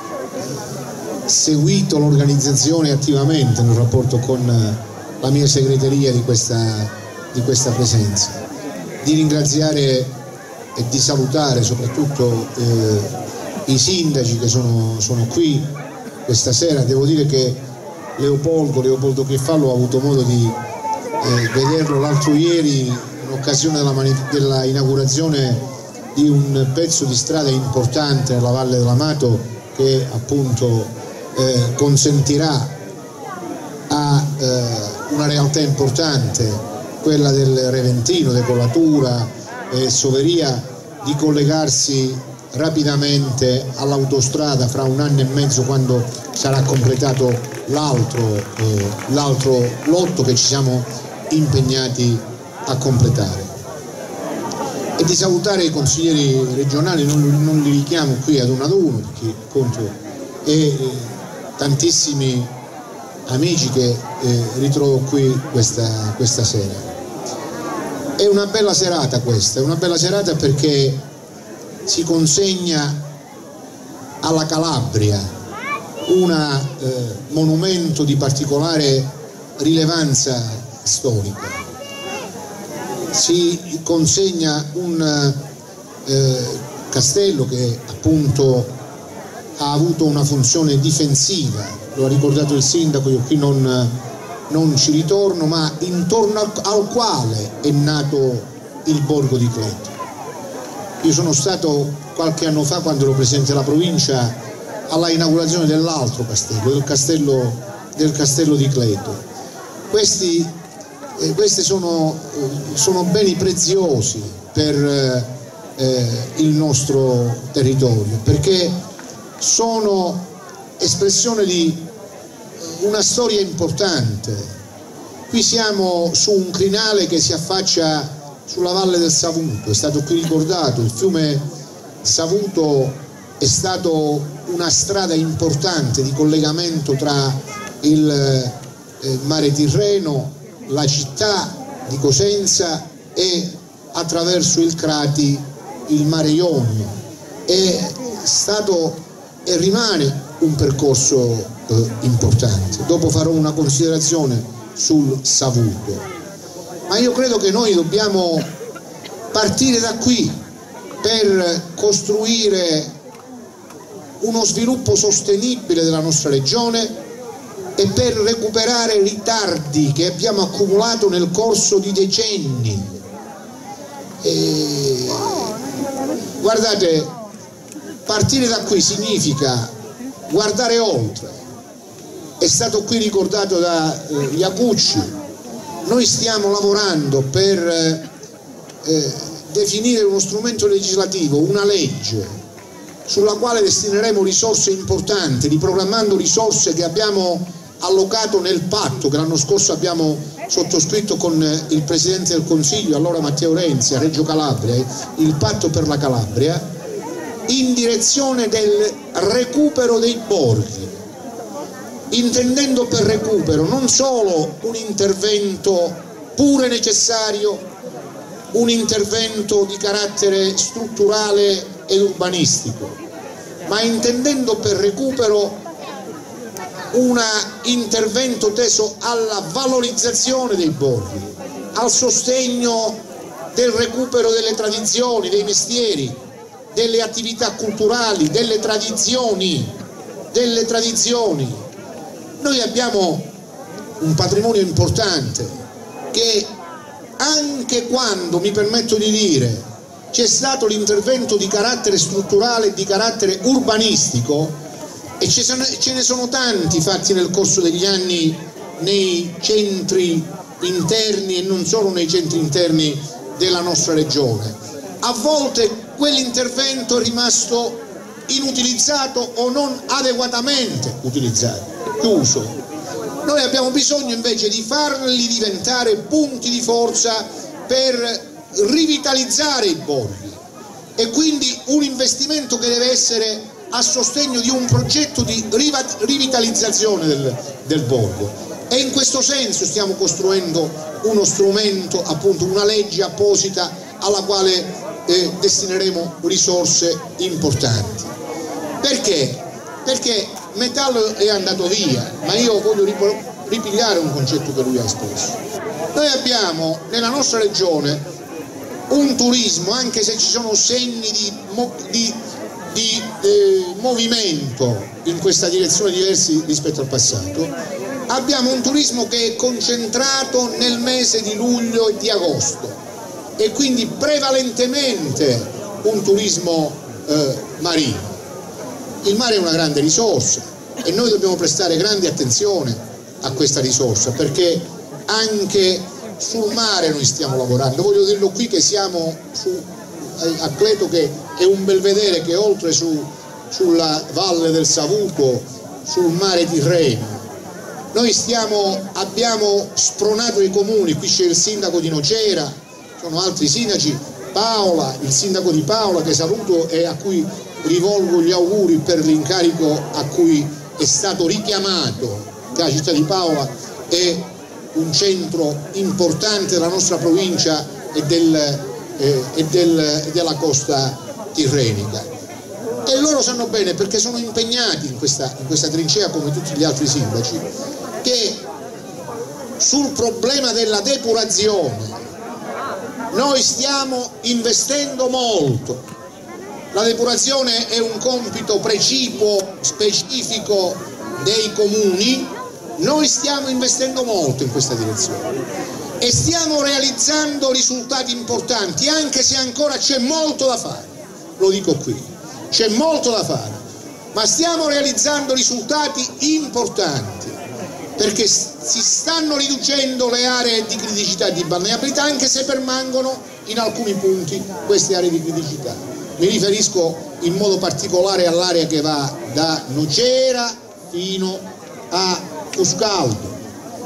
seguito l'organizzazione attivamente nel rapporto con la mia segreteria di questa, di questa presenza, di ringraziare e di salutare soprattutto eh, i sindaci che sono, sono qui questa sera. Devo dire che Leopoldo, Leopoldo Chiappallo ho avuto modo di eh, vederlo l'altro ieri in occasione della, della inaugurazione di un pezzo di strada importante nella Valle dell'Amato che appunto eh, consentirà a eh, una realtà importante, quella del Reventino, Decollatura e Soveria, di collegarsi rapidamente all'autostrada fra un anno e mezzo, quando sarà completato l'altro eh, l'altro lotto che ci siamo impegnati a completare. E di salutare i consiglieri regionali, non, non li richiamo qui ad uno ad uno perché appunto, e eh, tantissimi amici che eh, ritrovo qui questa, questa sera. È una bella serata questa, è una bella serata perché si consegna alla Calabria un eh, monumento di particolare rilevanza storica, si consegna un eh, castello che appunto ha avuto una funzione difensiva, lo ha ricordato il sindaco, io qui non, non ci ritorno, ma intorno al, al quale è nato il borgo di Cleto. Io sono stato qualche anno fa, quando ero presidente della provincia, alla inaugurazione dell'altro castello, del castello, del castello di Cleto. Questi, eh, questi sono, eh, sono beni preziosi per eh, il nostro territorio, perché sono espressione di una storia importante. Qui siamo su un crinale che si affaccia sulla valle del Savuto, è stato qui ricordato, il fiume Savuto è stato una strada importante di collegamento tra il eh, mare Tirreno, la città di Cosenza e attraverso il Crati il Mare Ionio. È stato e rimane un percorso eh, importante. Dopo farò una considerazione sul Savuto, ma io credo che noi dobbiamo partire da qui per costruire uno sviluppo sostenibile della nostra regione e per recuperare ritardi che abbiamo accumulato nel corso di decenni. E guardate, partire da qui significa guardare oltre. È stato qui ricordato da eh, Iacucci, noi stiamo lavorando per eh, definire uno strumento legislativo, una legge sulla quale destineremo risorse importanti, riprogrammando risorse che abbiamo allocato nel patto che l'anno scorso abbiamo sottoscritto con il Presidente del Consiglio, allora Matteo Renzi, a Reggio Calabria, il patto per la Calabria, in direzione del recupero dei borghi, intendendo per recupero non solo un intervento pure necessario, un intervento di carattere strutturale ed urbanistico, ma intendendo per recupero un intervento teso alla valorizzazione dei borghi, al sostegno del recupero delle tradizioni, dei mestieri, delle attività culturali, delle tradizioni, delle tradizioni. Noi abbiamo un patrimonio importante che, anche quando, mi permetto di dire, c'è stato l'intervento di carattere strutturale e di carattere urbanistico, e ce ne sono tanti fatti nel corso degli anni nei centri interni e non solo nei centri interni della nostra regione, a volte quell'intervento è rimasto inutilizzato o non adeguatamente utilizzato, chiuso. Noi abbiamo bisogno invece di farli diventare punti di forza per rivitalizzare i borghi, e quindi un investimento che deve essere a sostegno di un progetto di rivitalizzazione del, del borgo, e in questo senso stiamo costruendo uno strumento, appunto una legge apposita alla quale eh, destineremo risorse importanti. Perché? Perché Metallo è andato via, ma io voglio ripigliare un concetto che lui ha espresso. Noi abbiamo nella nostra regione un turismo, anche se ci sono segni di, di, di eh, movimento in questa direzione diversi rispetto al passato, abbiamo un turismo che è concentrato nel mese di luglio e di agosto, e quindi prevalentemente un turismo eh, marino. Il mare è una grande risorsa e noi dobbiamo prestare grande attenzione a questa risorsa, perché anche sul mare noi stiamo lavorando. Voglio dirlo qui che siamo su, a Cleto, che è un belvedere che oltre su, sulla valle del Savuto, sul mare Tirreno, noi stiamo, abbiamo spronato i comuni. Qui c'è il sindaco di Nocera, sono altri sindaci, Paola, il sindaco di Paola che saluto e a cui rivolgo gli auguri per l'incarico a cui è stato richiamato. La città di Paola è un centro importante della nostra provincia e, del, eh, e del, della costa tirrenica, e loro sanno bene, perché sono impegnati in questa, in questa trincea come tutti gli altri sindaci, che sul problema della depurazione noi stiamo investendo molto. La depurazione è un compito precipuo, specifico dei comuni. Noi stiamo investendo molto in questa direzione e stiamo realizzando risultati importanti, anche se ancora c'è molto da fare, lo dico qui, c'è molto da fare, ma stiamo realizzando risultati importanti, perché si stanno riducendo le aree di criticità e di balneabilità, anche se permangono in alcuni punti queste aree di criticità. Mi riferisco in modo particolare all'area che va da Nocera fino a Fuscaldo,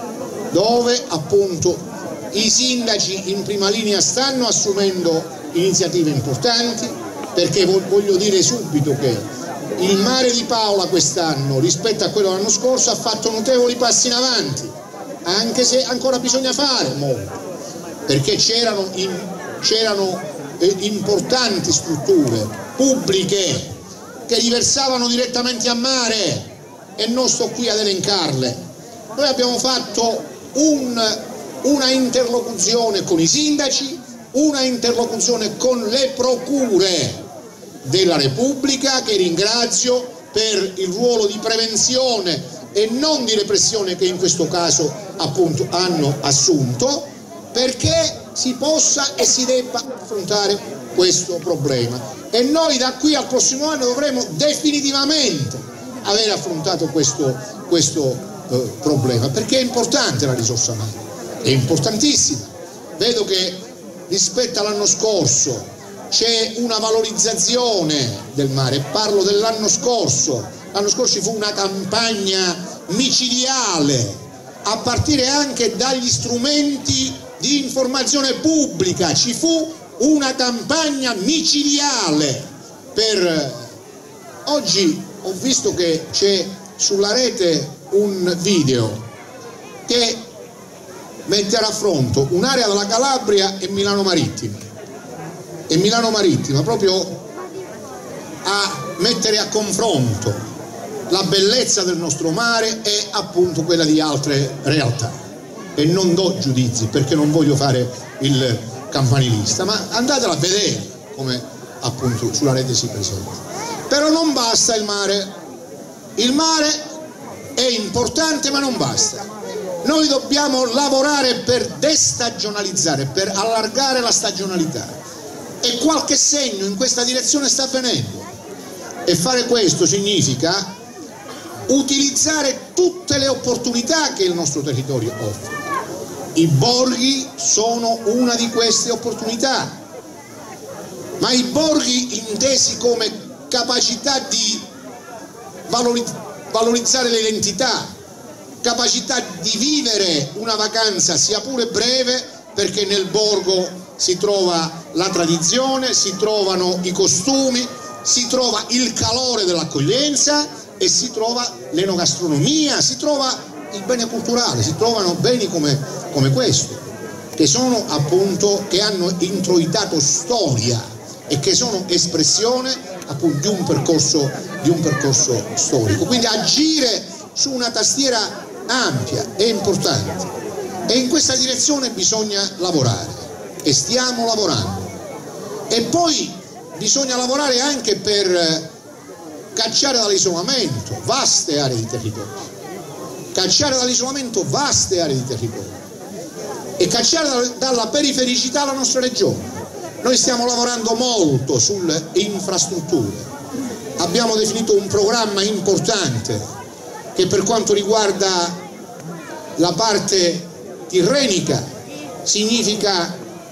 dove appunto i sindaci in prima linea stanno assumendo iniziative importanti, perché voglio dire subito che il mare di Paola quest'anno rispetto a quello dell'anno scorso ha fatto notevoli passi in avanti, anche se ancora bisogna fare molto, perché c'erano in c'erano eh, importanti strutture pubbliche che riversavano direttamente a mare, e non sto qui ad elencarle. Noi abbiamo fatto un, una interlocuzione con i sindaci, una interlocuzione con le procure della Repubblica, che ringrazio per il ruolo di prevenzione e non di repressione che in questo caso appunto hanno assunto, perché si possa e si debba affrontare questo problema. E noi da qui al prossimo anno dovremo definitivamente aver affrontato questo, questo eh, problema, perché è importante la risorsa mare, è importantissima. Vedo che rispetto all'anno scorso c'è una valorizzazione del mare, parlo dell'anno scorso, l'anno scorso ci fu una campagna micidiale, a partire anche dagli strumenti di informazione pubblica, ci fu una campagna micidiale per... Oggi ho visto che c'è sulla rete un video che mette a raffronto un'area della Calabria e Milano Marittima, e Milano Marittima proprio a mettere a confronto la bellezza del nostro mare e appunto quella di altre realtà. E non do giudizi perché non voglio fare il campanilista, ma andatela a vedere come appunto sulla rete si presenta. Però non basta il mare, il mare è importante ma non basta. Noi dobbiamo lavorare per destagionalizzare, per allargare la stagionalità, e qualche segno in questa direzione sta avvenendo, e fare questo significa utilizzare tutte le opportunità che il nostro territorio offre. I borghi sono una di queste opportunità, ma i borghi intesi come capacità di valorizzare le identità, capacità di vivere una vacanza sia pure breve, perché nel borgo si trova la tradizione, si trovano i costumi, si trova il calore dell'accoglienza e si trova l'enogastronomia, si trova il bene culturale, si trovano beni come, come questo, che sono appunto, che hanno introitato storia e che sono espressione appunto di un percorso, di un percorso storico. Quindi agire su una tastiera ampia è importante, e in questa direzione bisogna lavorare, e stiamo lavorando. E poi bisogna lavorare anche per cacciare dall'isolamento vaste aree di territorio, cacciare dall'isolamento vaste aree di territorio e cacciare dalla perifericità la nostra regione. Noi stiamo lavorando molto sulle infrastrutture, abbiamo definito un programma importante che per quanto riguarda la parte tirrenica significa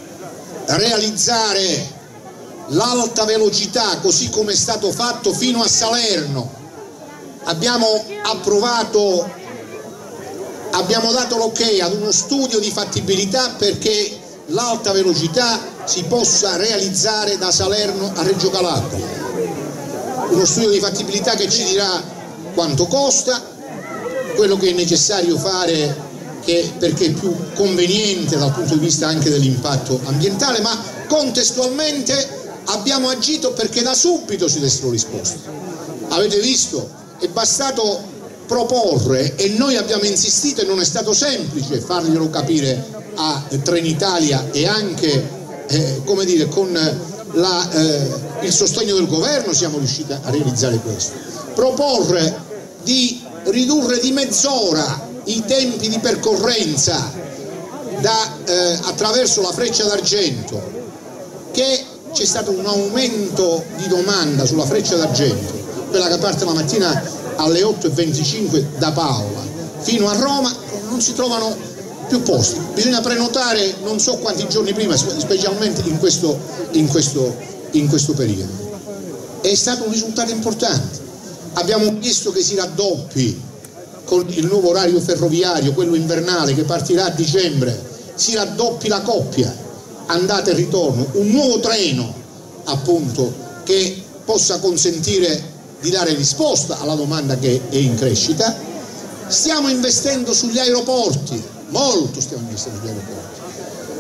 realizzare l'alta velocità, così come è stato fatto fino a Salerno. Abbiamo approvato, abbiamo dato l'ok ad uno studio di fattibilità perché l'alta velocità si possa realizzare da Salerno a Reggio Calabria. Uno studio di fattibilità che ci dirà quanto costa, quello che è necessario fare che, perché è più conveniente dal punto di vista anche dell'impatto ambientale, ma contestualmente abbiamo agito perché da subito si dessero risposte. Avete visto? È bastato proporre e noi abbiamo insistito, e non è stato semplice farglielo capire a Trenitalia e anche eh, come dire, con la, eh, il sostegno del governo siamo riusciti a realizzare questo. Proporre di ridurre di mezz'ora i tempi di percorrenza da, eh, attraverso la Freccia d'Argento, che c'è stato un aumento di domanda sulla Freccia d'Argento, quella che parte la mattina alle otto e venticinque da Paola fino a Roma, non si trovano più posti, bisogna prenotare non so quanti giorni prima, specialmente in questo, in questo, in questo periodo. È stato un risultato importante. Abbiamo chiesto che si raddoppi con il nuovo orario ferroviario, quello invernale che partirà a dicembre, si raddoppi la coppia andata e ritorno, un nuovo treno appunto che possa consentire di dare risposta alla domanda che è in crescita. Stiamo investendo sugli aeroporti, molto stiamo investendo sugli aeroporti.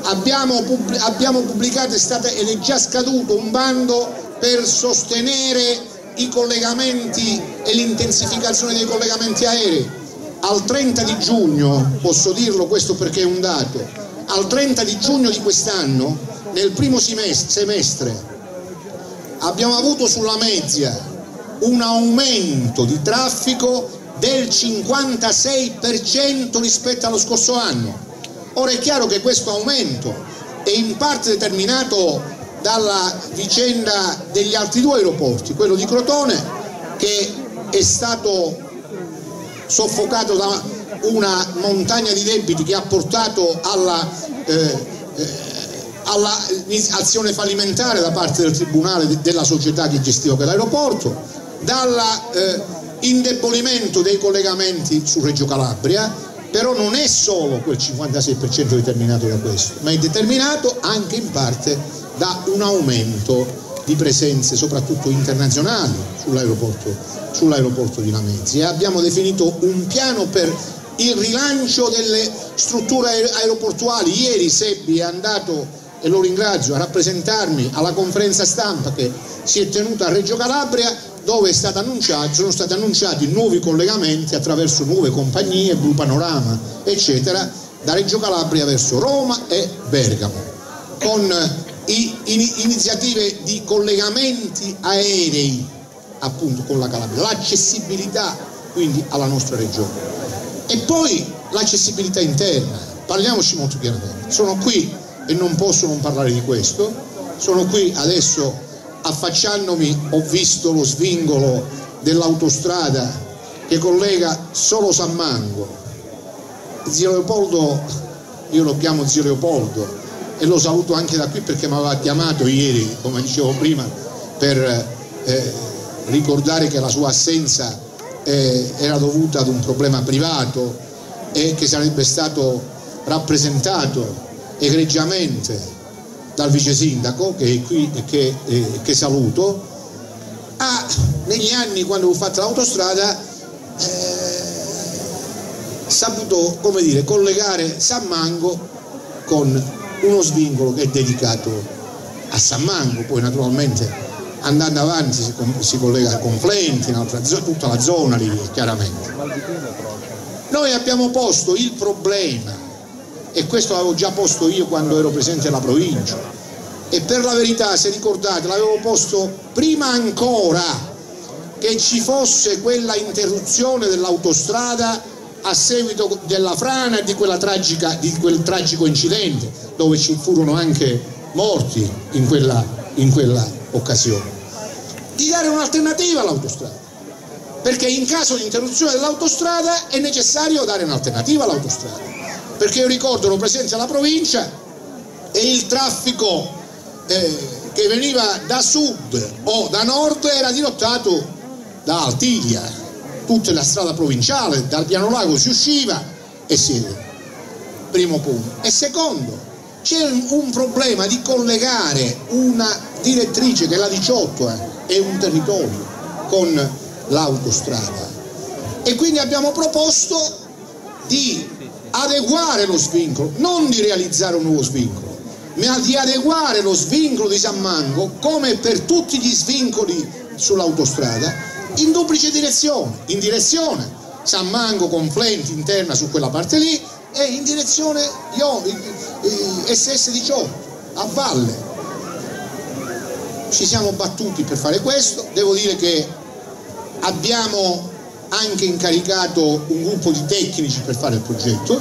abbiamo, pub abbiamo pubblicato è stata, ed è già scaduto un bando per sostenere i collegamenti e l'intensificazione dei collegamenti aerei. Al trenta di giugno, posso dirlo questo perché è un dato, al trenta di giugno di quest'anno, nel primo semestre, abbiamo avuto sulla media un aumento di traffico del cinquantasei per cento rispetto allo scorso anno. Ora è chiaro che questo aumento è in parte determinato dalla vicenda degli altri due aeroporti, quello di Crotone che è stato soffocato da una montagna di debiti che ha portato alla, eh, eh, alla azione fallimentare da parte del tribunale de della società che gestiva quell'aeroporto, dall'indebolimento eh, dei collegamenti su Reggio Calabria. Però non è solo quel cinquantasei per cento determinato da questo, ma è determinato anche in parte da un aumento di presenze soprattutto internazionali sull'aeroporto sull'aeroporto di Lamezia, e abbiamo definito un piano per il rilancio delle strutture aeroportuali. Ieri Sebbi è andato, e lo ringrazio, a rappresentarmi alla conferenza stampa che si è tenuta a Reggio Calabria, dove è stato annunciato, sono stati annunciati nuovi collegamenti attraverso nuove compagnie, Blu Panorama eccetera, da Reggio Calabria verso Roma e Bergamo, con i, in, iniziative di collegamenti aerei appunto con la Calabria, l'accessibilità quindi alla nostra regione. E poi l'accessibilità interna, parliamoci molto chiaramente, sono qui e non posso non parlare di questo, sono qui adesso affacciandomi, ho visto lo svincolo dell'autostrada che collega solo San Mango, zio Leopoldo, io lo chiamo zio Leopoldo e lo saluto anche da qui perché mi aveva chiamato ieri, come dicevo prima, per eh, ricordare che la sua assenza eh, era dovuta ad un problema privato e che sarebbe stato rappresentato egregiamente dal vice sindaco che è qui e che, eh, che saluto. Ha negli anni, quando ho fatto l'autostrada, eh, saputo, come dire, collegare San Mango con uno svincolo che è dedicato a San Mango, poi naturalmente andando avanti si, si collega a Conflenti, in altra zona, tutta la zona lì chiaramente. Noi abbiamo posto il problema, e questo l'avevo già posto io quando ero presente alla provincia, e per la verità, se ricordate, l'avevo posto prima ancora che ci fosse quella interruzione dell'autostrada a seguito della frana e di, quella tragica, di quel tragico incidente dove ci furono anche morti in quella, in quella occasione, di dare un'alternativa all'autostrada, perché in caso di interruzione dell'autostrada è necessario dare un'alternativa all'autostrada, perché io ricordo, ero presente alla provincia e il traffico eh, che veniva da sud o da nord era dirottato da Altiglia, tutta la strada provinciale, dal Piano Lago si usciva e si, primo punto. E secondo, c'è un problema di collegare una direttrice che è la diciotto eh, è un territorio con l'autostrada, e quindi abbiamo proposto di adeguare lo svincolo, non di realizzare un nuovo svincolo, ma di adeguare lo svincolo di San Mango, come per tutti gli svincoli sull'autostrada, in duplice direzione, in direzione San Mango Conflenti interna su quella parte lì e in direzione S S diciotto a valle. Ci siamo battuti per fare questo, devo dire che abbiamo anche incaricato un gruppo di tecnici per fare il progetto,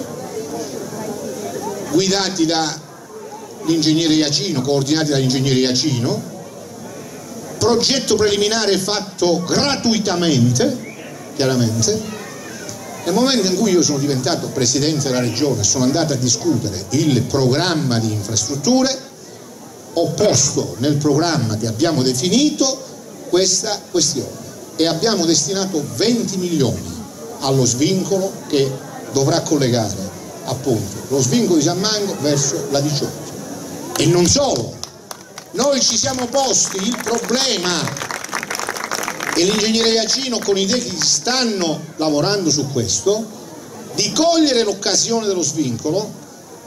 guidati dall'ingegnere Iacino, coordinati dall'ingegnere Iacino, progetto preliminare fatto gratuitamente, chiaramente. Nel momento in cui io sono diventato presidente della regione, sono andato a discutere il programma di infrastrutture, ho posto nel programma che abbiamo definito questa questione e abbiamo destinato venti milioni allo svincolo che dovrà collegare appunto lo svincolo di San Mango verso la diciotto. E non solo, noi ci siamo posti il problema, e l'ingegnere Iacino con i tecnici stanno lavorando su questo, di cogliere l'occasione dello svincolo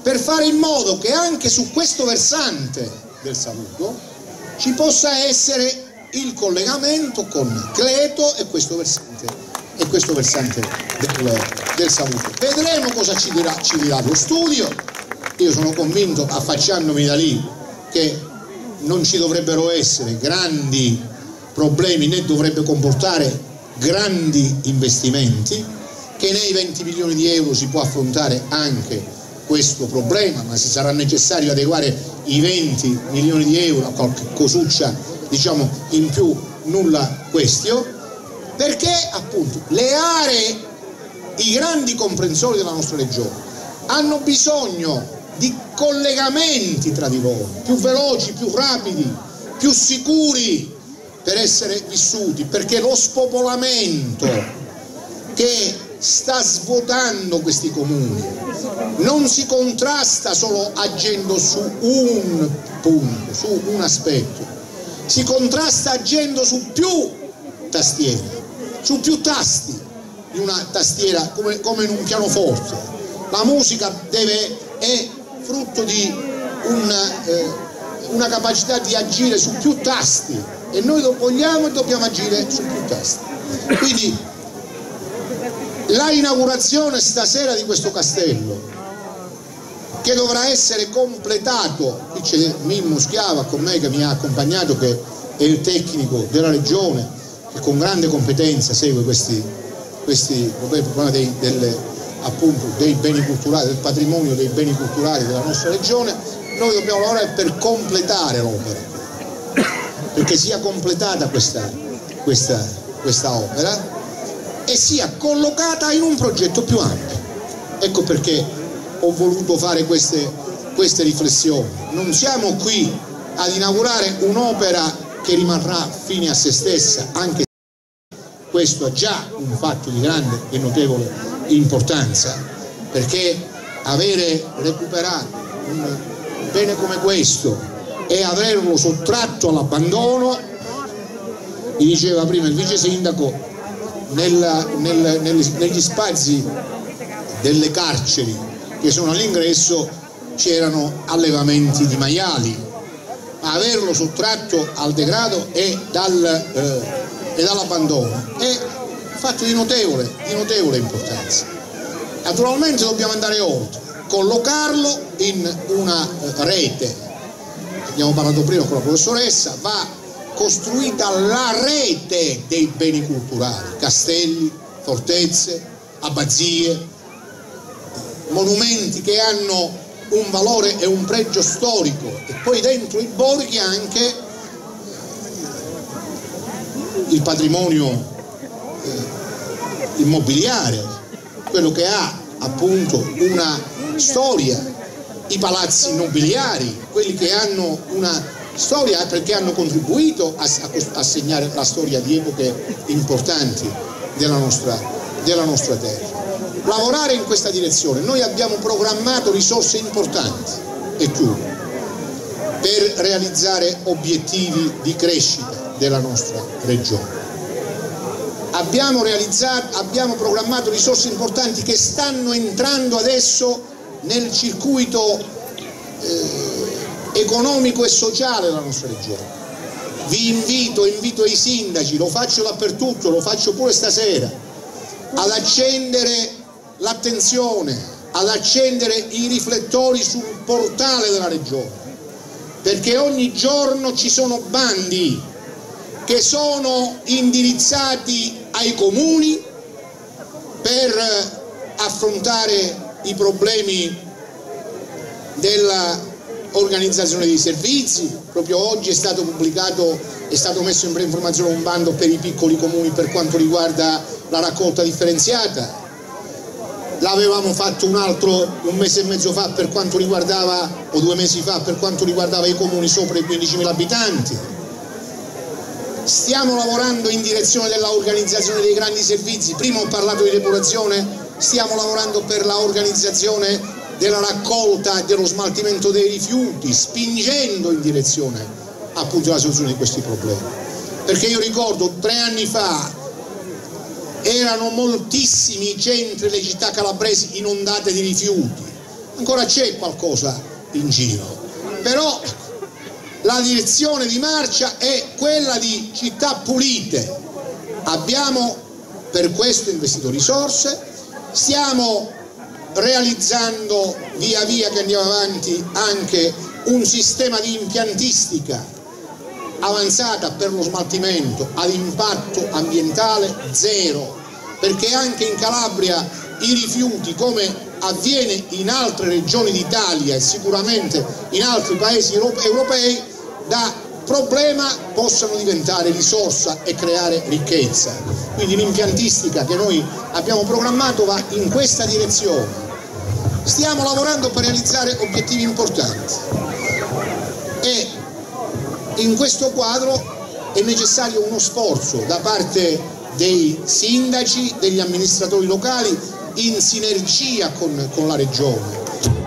per fare in modo che anche su questo versante del saluto ci possa essere il collegamento con Cleto e questo versante, e questo versante del, del saluto. Vedremo cosa ci dirà, ci dirà lo studio. Io sono convinto, affacciandomi da lì, che non ci dovrebbero essere grandi problemi né dovrebbe comportare grandi investimenti, che nei venti milioni di euro si può affrontare anche questo problema, ma se sarà necessario adeguare i venti milioni di euro a qualche cosuccia diciamo in più, nulla questio, perché appunto le aree, i grandi comprensori della nostra regione hanno bisogno di collegamenti tra di loro, più veloci, più rapidi, più sicuri per essere vissuti, perché lo spopolamento che sta svuotando questi comuni non si contrasta solo agendo su un punto, su un aspetto, si contrasta agendo su più tastiere, su più tasti di una tastiera, come, come in un pianoforte. La musica deve, è frutto di una, eh, una capacità di agire su più tasti, e noi lo vogliamo e dobbiamo agire su più tasti. Quindi la inaugurazione stasera di questo castello, che dovrà essere completato, qui c'è Mimmo Schiava con me che mi ha accompagnato, che è il tecnico della regione, che con grande competenza segue questi, questi problemi dei, delle, appunto, dei beni culturali, del patrimonio dei beni culturali della nostra regione. Noi dobbiamo lavorare per completare l'opera, perché sia completata questa, questa, questa opera e sia collocata in un progetto più ampio. Ecco perché ho voluto fare queste, queste riflessioni. Non siamo qui ad inaugurare un'opera che rimarrà fine a se stessa, anche se questo è già un fatto di grande e notevole importanza, perché avere recuperato un bene come questo e averlo sottratto all'abbandono, mi diceva prima il vice sindaco, nella, nel, nel, negli spazi delle carceri che sono all'ingresso c'erano allevamenti di maiali. Averlo sottratto al degrado e, dal, eh, e dall'abbandono è un fatto di notevole, di notevole importanza. Naturalmente dobbiamo andare oltre, collocarlo in una rete. Abbiamo parlato prima con la professoressa, va costruita la rete dei beni culturali, castelli, fortezze, abbazie, monumenti che hanno un valore e un pregio storico, e poi dentro i borghi anche il patrimonio eh, immobiliare, quello che ha appunto una storia, i palazzi nobiliari, quelli che hanno una storia perché hanno contribuito a, a, a segnare la storia di epoche importanti della nostra, della nostra terra. Lavorare in questa direzione. Noi abbiamo programmato risorse importanti, e chiudo, per realizzare obiettivi di crescita della nostra regione. Abbiamo, realizzato, abbiamo programmato risorse importanti che stanno entrando adesso nel circuito eh, economico e sociale della nostra regione. Vi invito, invito i sindaci, lo faccio dappertutto, lo faccio pure stasera, ad accendere l'attenzione, ad accendere i riflettori sul portale della regione, perché ogni giorno ci sono bandi che sono indirizzati ai comuni per affrontare i problemi dell'organizzazione dei servizi. Proprio oggi è stato pubblicato, è stato messo in informazione un bando per i piccoli comuni per quanto riguarda la raccolta differenziata. L'avevamo fatto un altro un mese e mezzo fa per quanto riguardava, o due mesi fa, per quanto riguardava i comuni sopra i quindicimila abitanti. Stiamo lavorando in direzione della organizzazione dei grandi servizi. Prima ho parlato di depurazione, stiamo lavorando per la organizzazione della raccolta e dello smaltimento dei rifiuti, spingendo in direzione appunto della soluzione di questi problemi. Perché io ricordo tre anni fa erano moltissimi i centri e le città calabresi inondate di rifiuti. ancora c'è qualcosa in giro, però la direzione di marcia è quella di città pulite. Abbiamo per questo investito risorse, stiamo realizzando via via che andiamo avanti anche un sistema di impiantistica avanzata per lo smaltimento ad impatto ambientale zero, perché anche in Calabria i rifiuti, come avviene in altre regioni d'Italia e sicuramente in altri paesi europei, da problema possano diventare risorsa e creare ricchezza. Quindi l'impiantistica che noi abbiamo programmato va in questa direzione. Stiamo lavorando per realizzare obiettivi importanti e in questo quadro è necessario uno sforzo da parte dei sindaci, degli amministratori locali, in sinergia con, con la regione.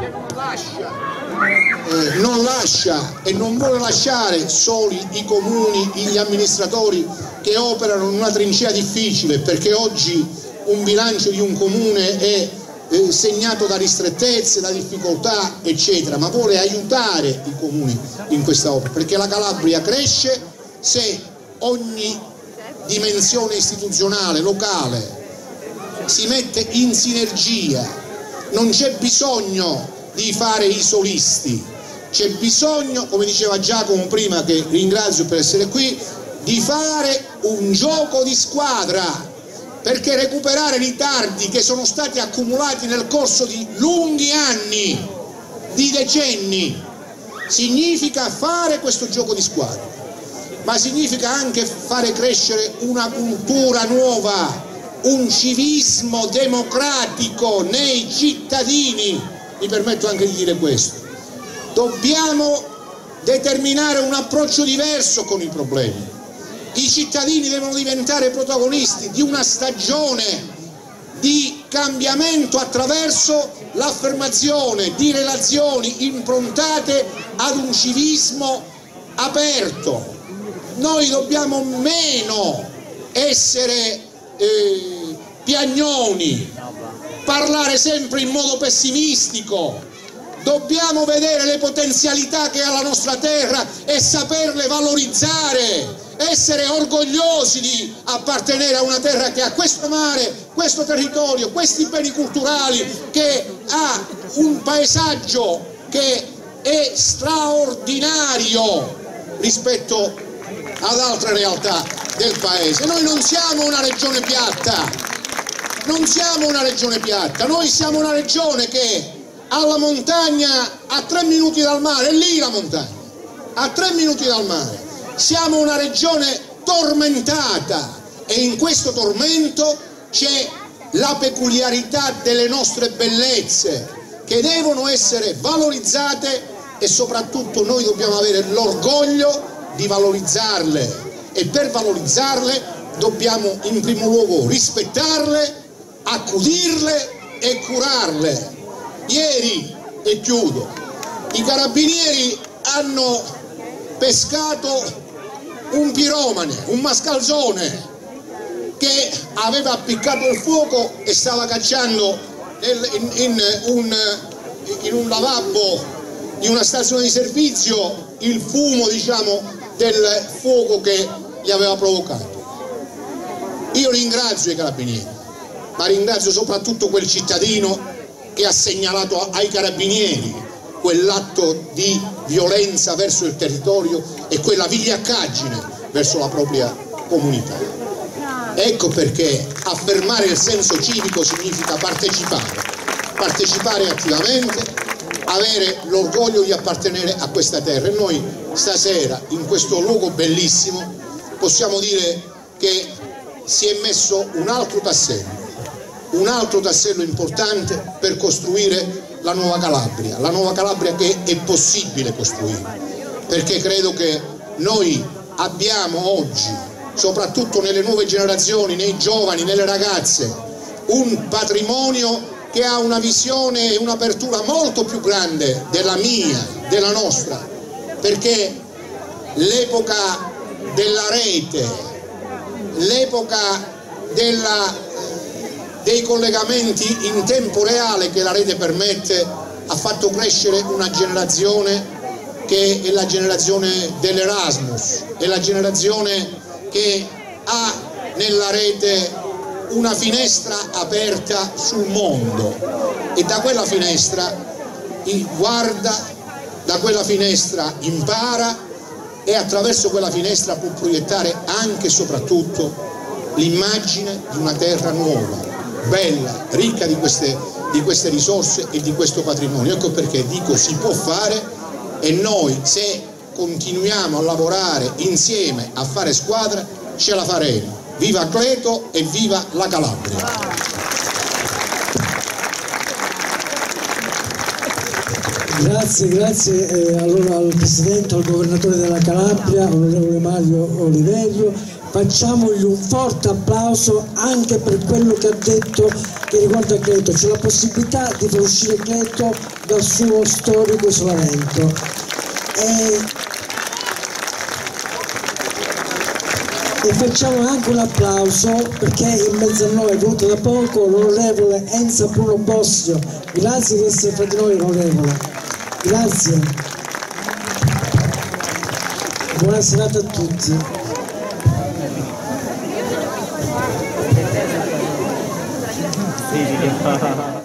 Eh, non lascia e non vuole lasciare soli i comuni, gli amministratori che operano in una trincea difficile, perché oggi un bilancio di un comune è eh, segnato da ristrettezze, da difficoltà eccetera, ma vuole aiutare i comuni in questa opera, perché la Calabria cresce se ogni dimensione istituzionale, locale si mette in sinergia. Non c'è bisogno di fare i solisti, c'è bisogno, come diceva Giacomo prima, che ringrazio per essere qui, di fare un gioco di squadra, perché recuperare ritardi che sono stati accumulati nel corso di lunghi anni, di decenni, significa fare questo gioco di squadra, ma significa anche fare crescere una cultura nuova, un civismo democratico nei cittadini. Mi permetto anche di dire questo. Dobbiamo determinare un approccio diverso con i problemi. I cittadini devono diventare protagonisti di una stagione di cambiamento attraverso l'affermazione di relazioni improntate ad un civismo aperto. Noi dobbiamo meno essere eh, piagnoni, parlare sempre in modo pessimistico. Dobbiamo vedere le potenzialità che ha la nostra terra e saperle valorizzare, essere orgogliosi di appartenere a una terra che ha questo mare, questo territorio, questi beni culturali, che ha un paesaggio che è straordinario rispetto ad altre realtà del paese. Noi non siamo una regione piatta, non siamo una regione piatta, noi siamo una regione che ha la montagna a tre minuti dal mare, è lì la montagna, a tre minuti dal mare. Siamo una regione tormentata e in questo tormento c'è la peculiarità delle nostre bellezze che devono essere valorizzate e soprattutto noi dobbiamo avere l'orgoglio di valorizzarle, e per valorizzarle dobbiamo in primo luogo rispettarle, accudirle e curarle. Ieri, e chiudo, i carabinieri hanno pescato un piromane, un mascalzone che aveva appiccato il fuoco e stava cacciando nel, in, in, un, in un lavabo di una stazione di servizio il fumo, diciamo, del fuoco che gli aveva provocato. Io ringrazio i carabinieri, ma ringrazio soprattutto quel cittadino che ha segnalato ai carabinieri quell'atto di violenza verso il territorio e quella vigliaccaggine verso la propria comunità. Ecco perché affermare il senso civico significa partecipare, partecipare attivamente, avere l'orgoglio di appartenere a questa terra. E noi stasera, in questo luogo bellissimo, possiamo dire che si è messo un altro tassello, un altro tassello importante per costruire la nuova Calabria, la nuova Calabria che è possibile costruire, perché credo che noi abbiamo oggi, soprattutto nelle nuove generazioni, nei giovani, nelle ragazze, un patrimonio che ha una visione e un'apertura molto più grande della mia, della nostra, perché l'epoca della rete, l'epoca della dei collegamenti in tempo reale che la rete permette ha fatto crescere una generazione che è la generazione dell'Erasmus, è la generazione che ha nella rete una finestra aperta sul mondo e da quella finestra guarda, da quella finestra impara e attraverso quella finestra può proiettare anche e soprattutto l'immagine di una terra nuova, bella, ricca di queste, di queste risorse e di questo patrimonio. Ecco perché dico si può fare, e noi se continuiamo a lavorare insieme, a fare squadra, ce la faremo. Viva Cleto e viva la Calabria! Grazie, grazie eh, allora al Presidente, al Governatore della Calabria, onorevole Mario Oliverio. Facciamogli un forte applauso anche per quello che ha detto che riguarda Cleto. C'è la possibilità di far uscire Cleto dal suo storico isolamento. E, e facciamo anche un applauso perché in mezzo a noi è venuto da poco l'onorevole Enza Bruno Bossio. Grazie di essere fra di noi, onorevole. Grazie. Buona serata a tutti. Sì,